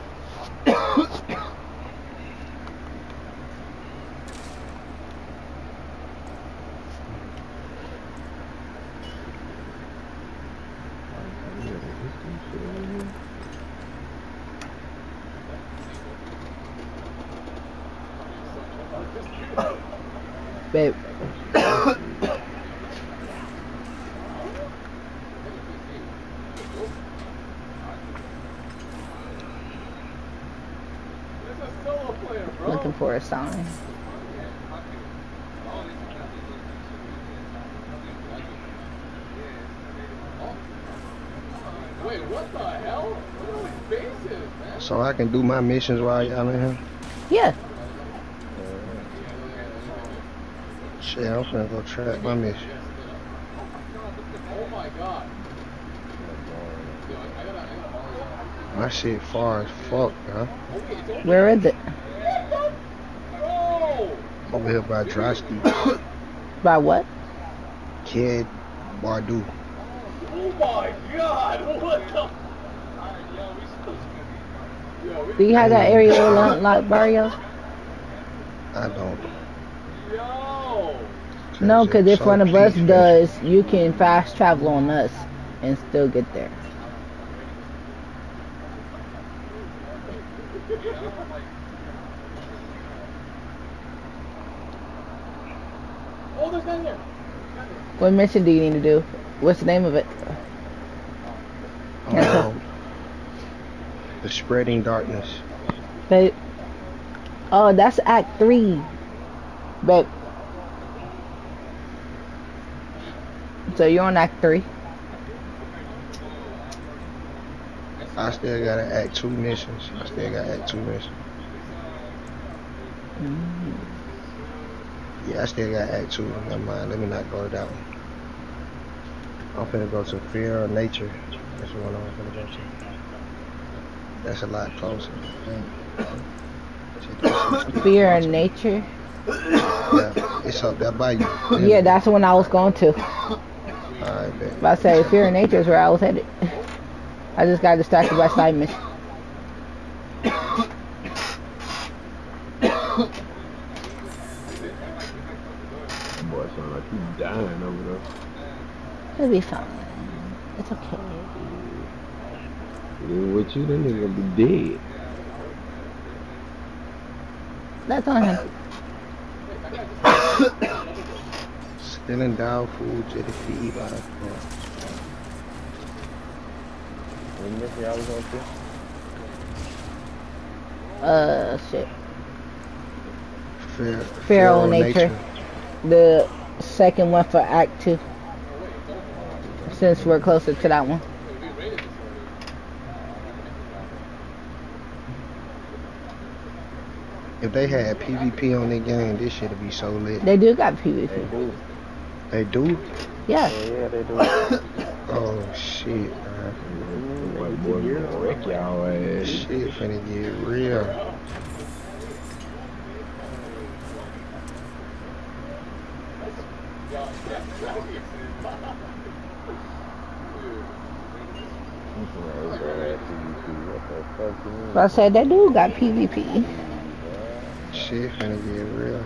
Babe. Looking for a sign. Wait, what the hell? Look at all these bases, man. So I can do my missions while y'all in here? Yeah. Shit, I'm finna go track my mission. Oh my god. My shit far as fuck, huh? Where is it? Over here by Drosky. By what? Kid Bardu. Oh my god, what the? Do you have that area unlocked, Barrio? I don't. Yo! No, because if one of us does, you can fast travel on us and still get there. Oh, there's none here. What mission do you need to do? What's the name of it? Um, the Spreading Darkness. Babe. Oh, that's Act three. Babe. So you're on Act three? I still got to Act two missions. I still got Act two missions. Mm. Yeah, I still got Act two. Never mind. Let me not go to that one. I'm finna go to Fear of Nature. That's the one I'm finna go to. That's a lot closer. Fear of Nature? Yeah, it's up there by you. Yeah, that's the one I was going to. Alright, bet. But I say Fear of Nature is where I was headed. I just got distracted by side mission. Boy, sound like you dying over there. It'll be fine. It's okay. Even with you, that nigga gonna be dead. That's on him. Stealing dog food to the feed by the What mission y'all was on to? Uh, shit. Fear, Feral Nature. The second one for Act two. Since we're closer to that one. If they had PvP on their game, this shit'd be so lit. They do got PvP. They do. They do? Yeah. Yeah, yeah, they do. Oh shit, man. White boy gonna wreck y'all ass. Shit finna get real. But I said they do got PvP. Shit finna get real.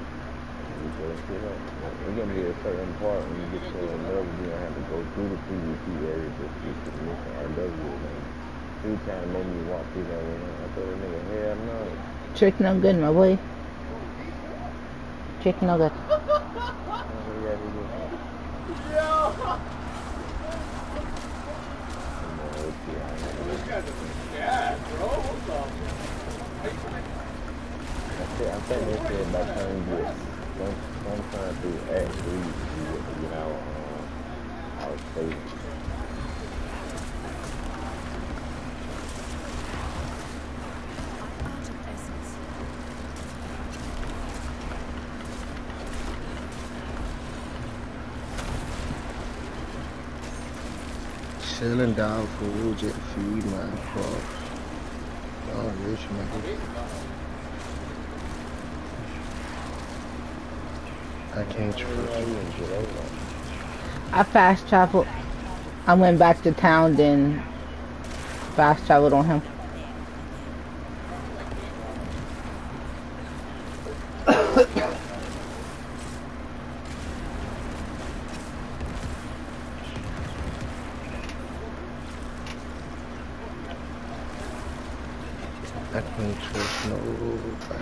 We're gonna be at a certain part when you get to a level, you're gonna have to go through the PvP area just to get to the mission R W. Man. Three times made me walk through that way. I told that nigga, hell no. Trick no good, my boy. Trick no good. Yo! Yeah, bro. What's up? I think, I think they said by the time you get some, sometime through Act three, you get to get out, um, out of state. Selling dog food just to feed my crop. Oh, rich nigga. I can't trust you. I fast traveled. I went back to town, then fast traveled on him. I can't trust nobody.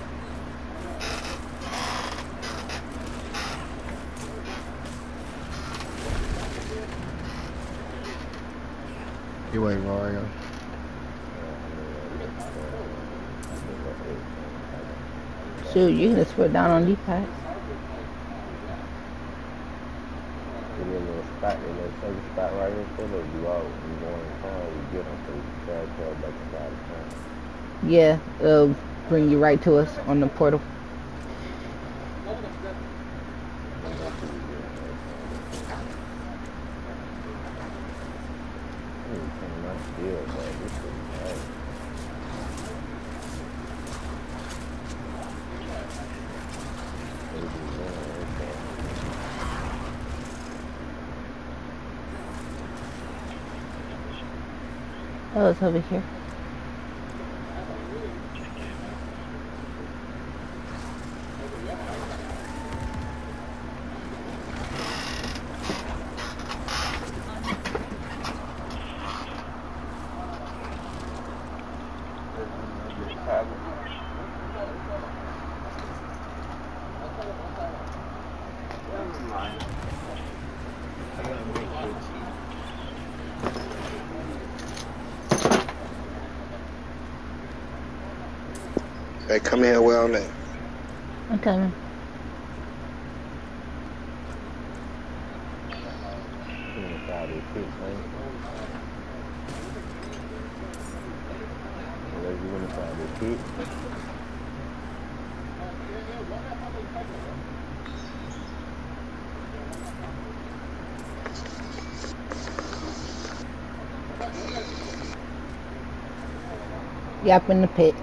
You ain't Mario. Shoot, you can just put down on D-pad. Give me a little spot, a little second spot right here, so that you all, you go in the car, you get them, so you can try to tell back inside the car. Yeah, it'll bring you right to us on the portal. Oh, it's over here. Hey, come here where I'm at. I'm coming. Inside this pit, man. Unless you inside this pit. Yep, in the pit.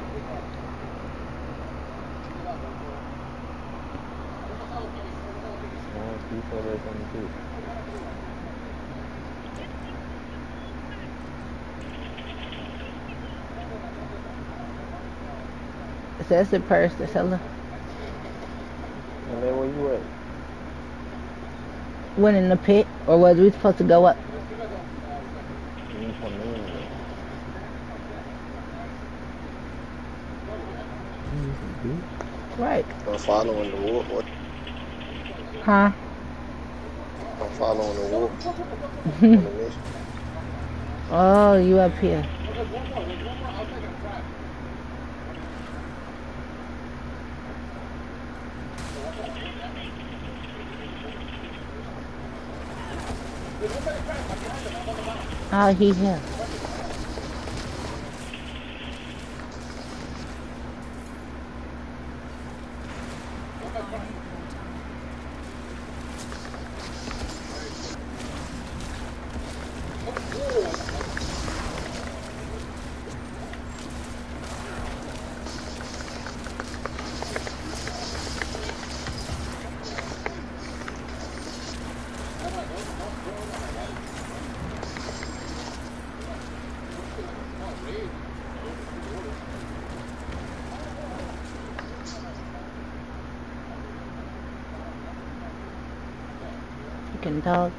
So that's the purse, the seller. And then where you at? Went in the pit, or was we supposed to go up? You come in. Right. I'm following the wolf. What? Huh? I'm following the wolf. On the mission. Oh, you up here. Oh, he here. Chicken dog.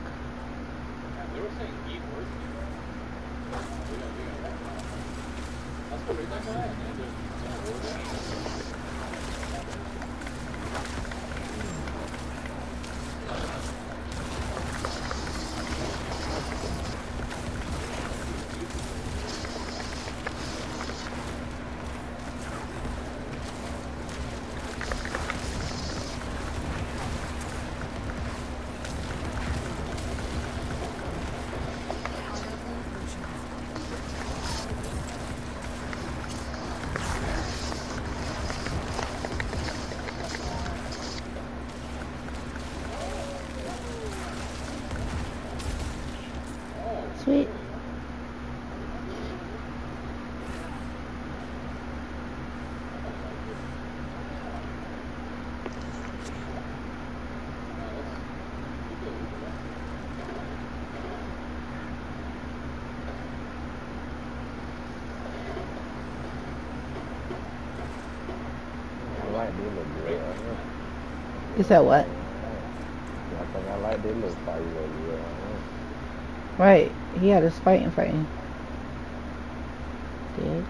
this little girl right here. You said what? I think I like this little fight little girl right here. Right. He had us fighting, fighting. Dick.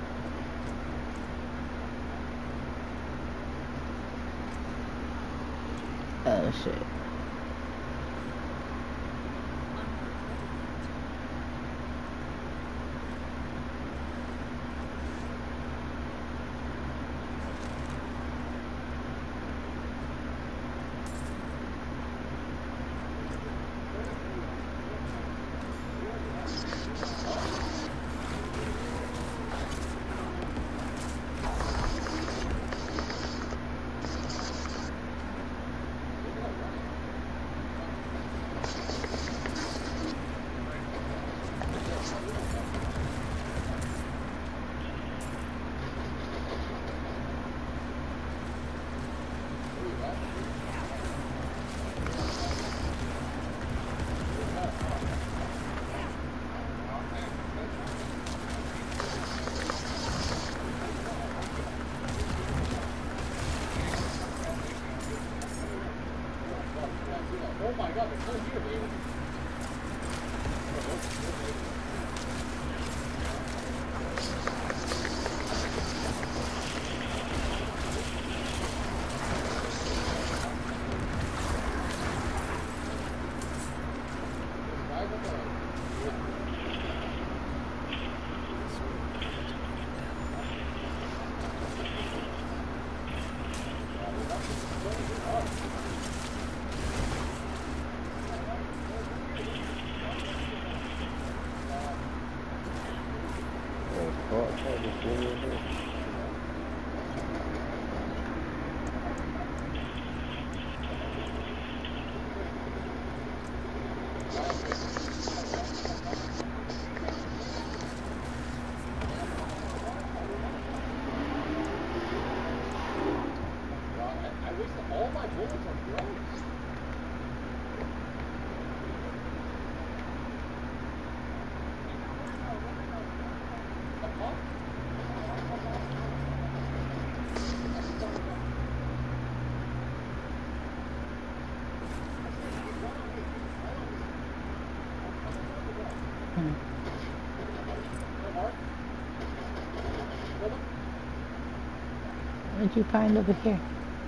Oh shit. What'd you find over here?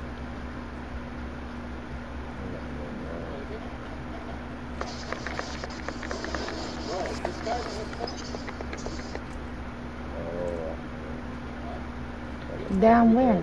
Down where?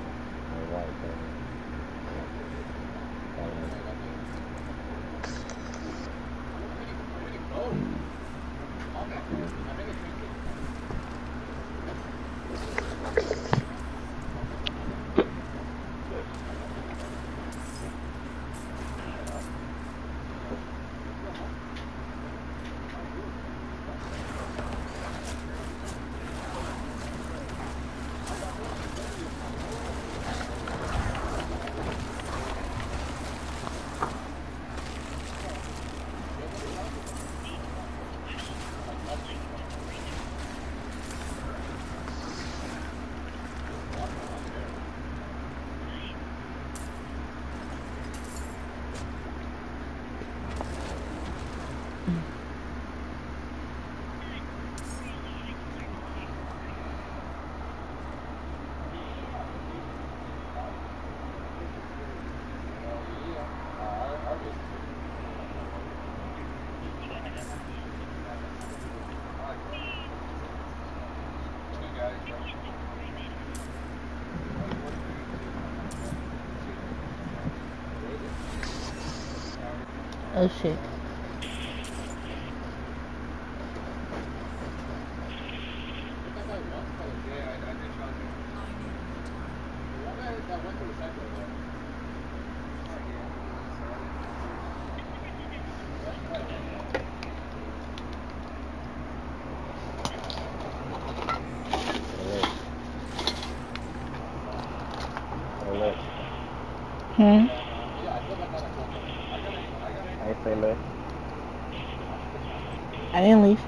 Oh shit. Hmm? I say left. I didn't leave.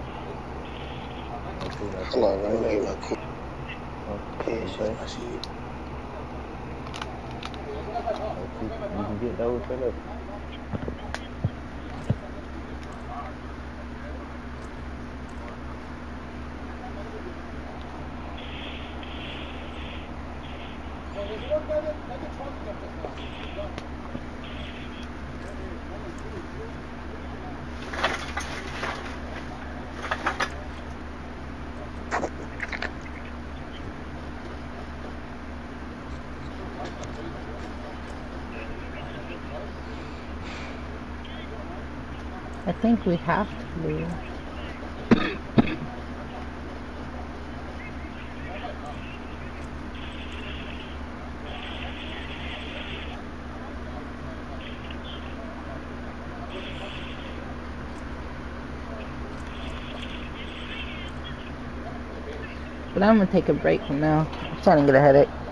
Hold on, I'm gonna get my cool. Okay. Yeah, shit, I see you. and get those set up. I think we have to leave. But I'm gonna take a break from now. I'm starting to get a headache.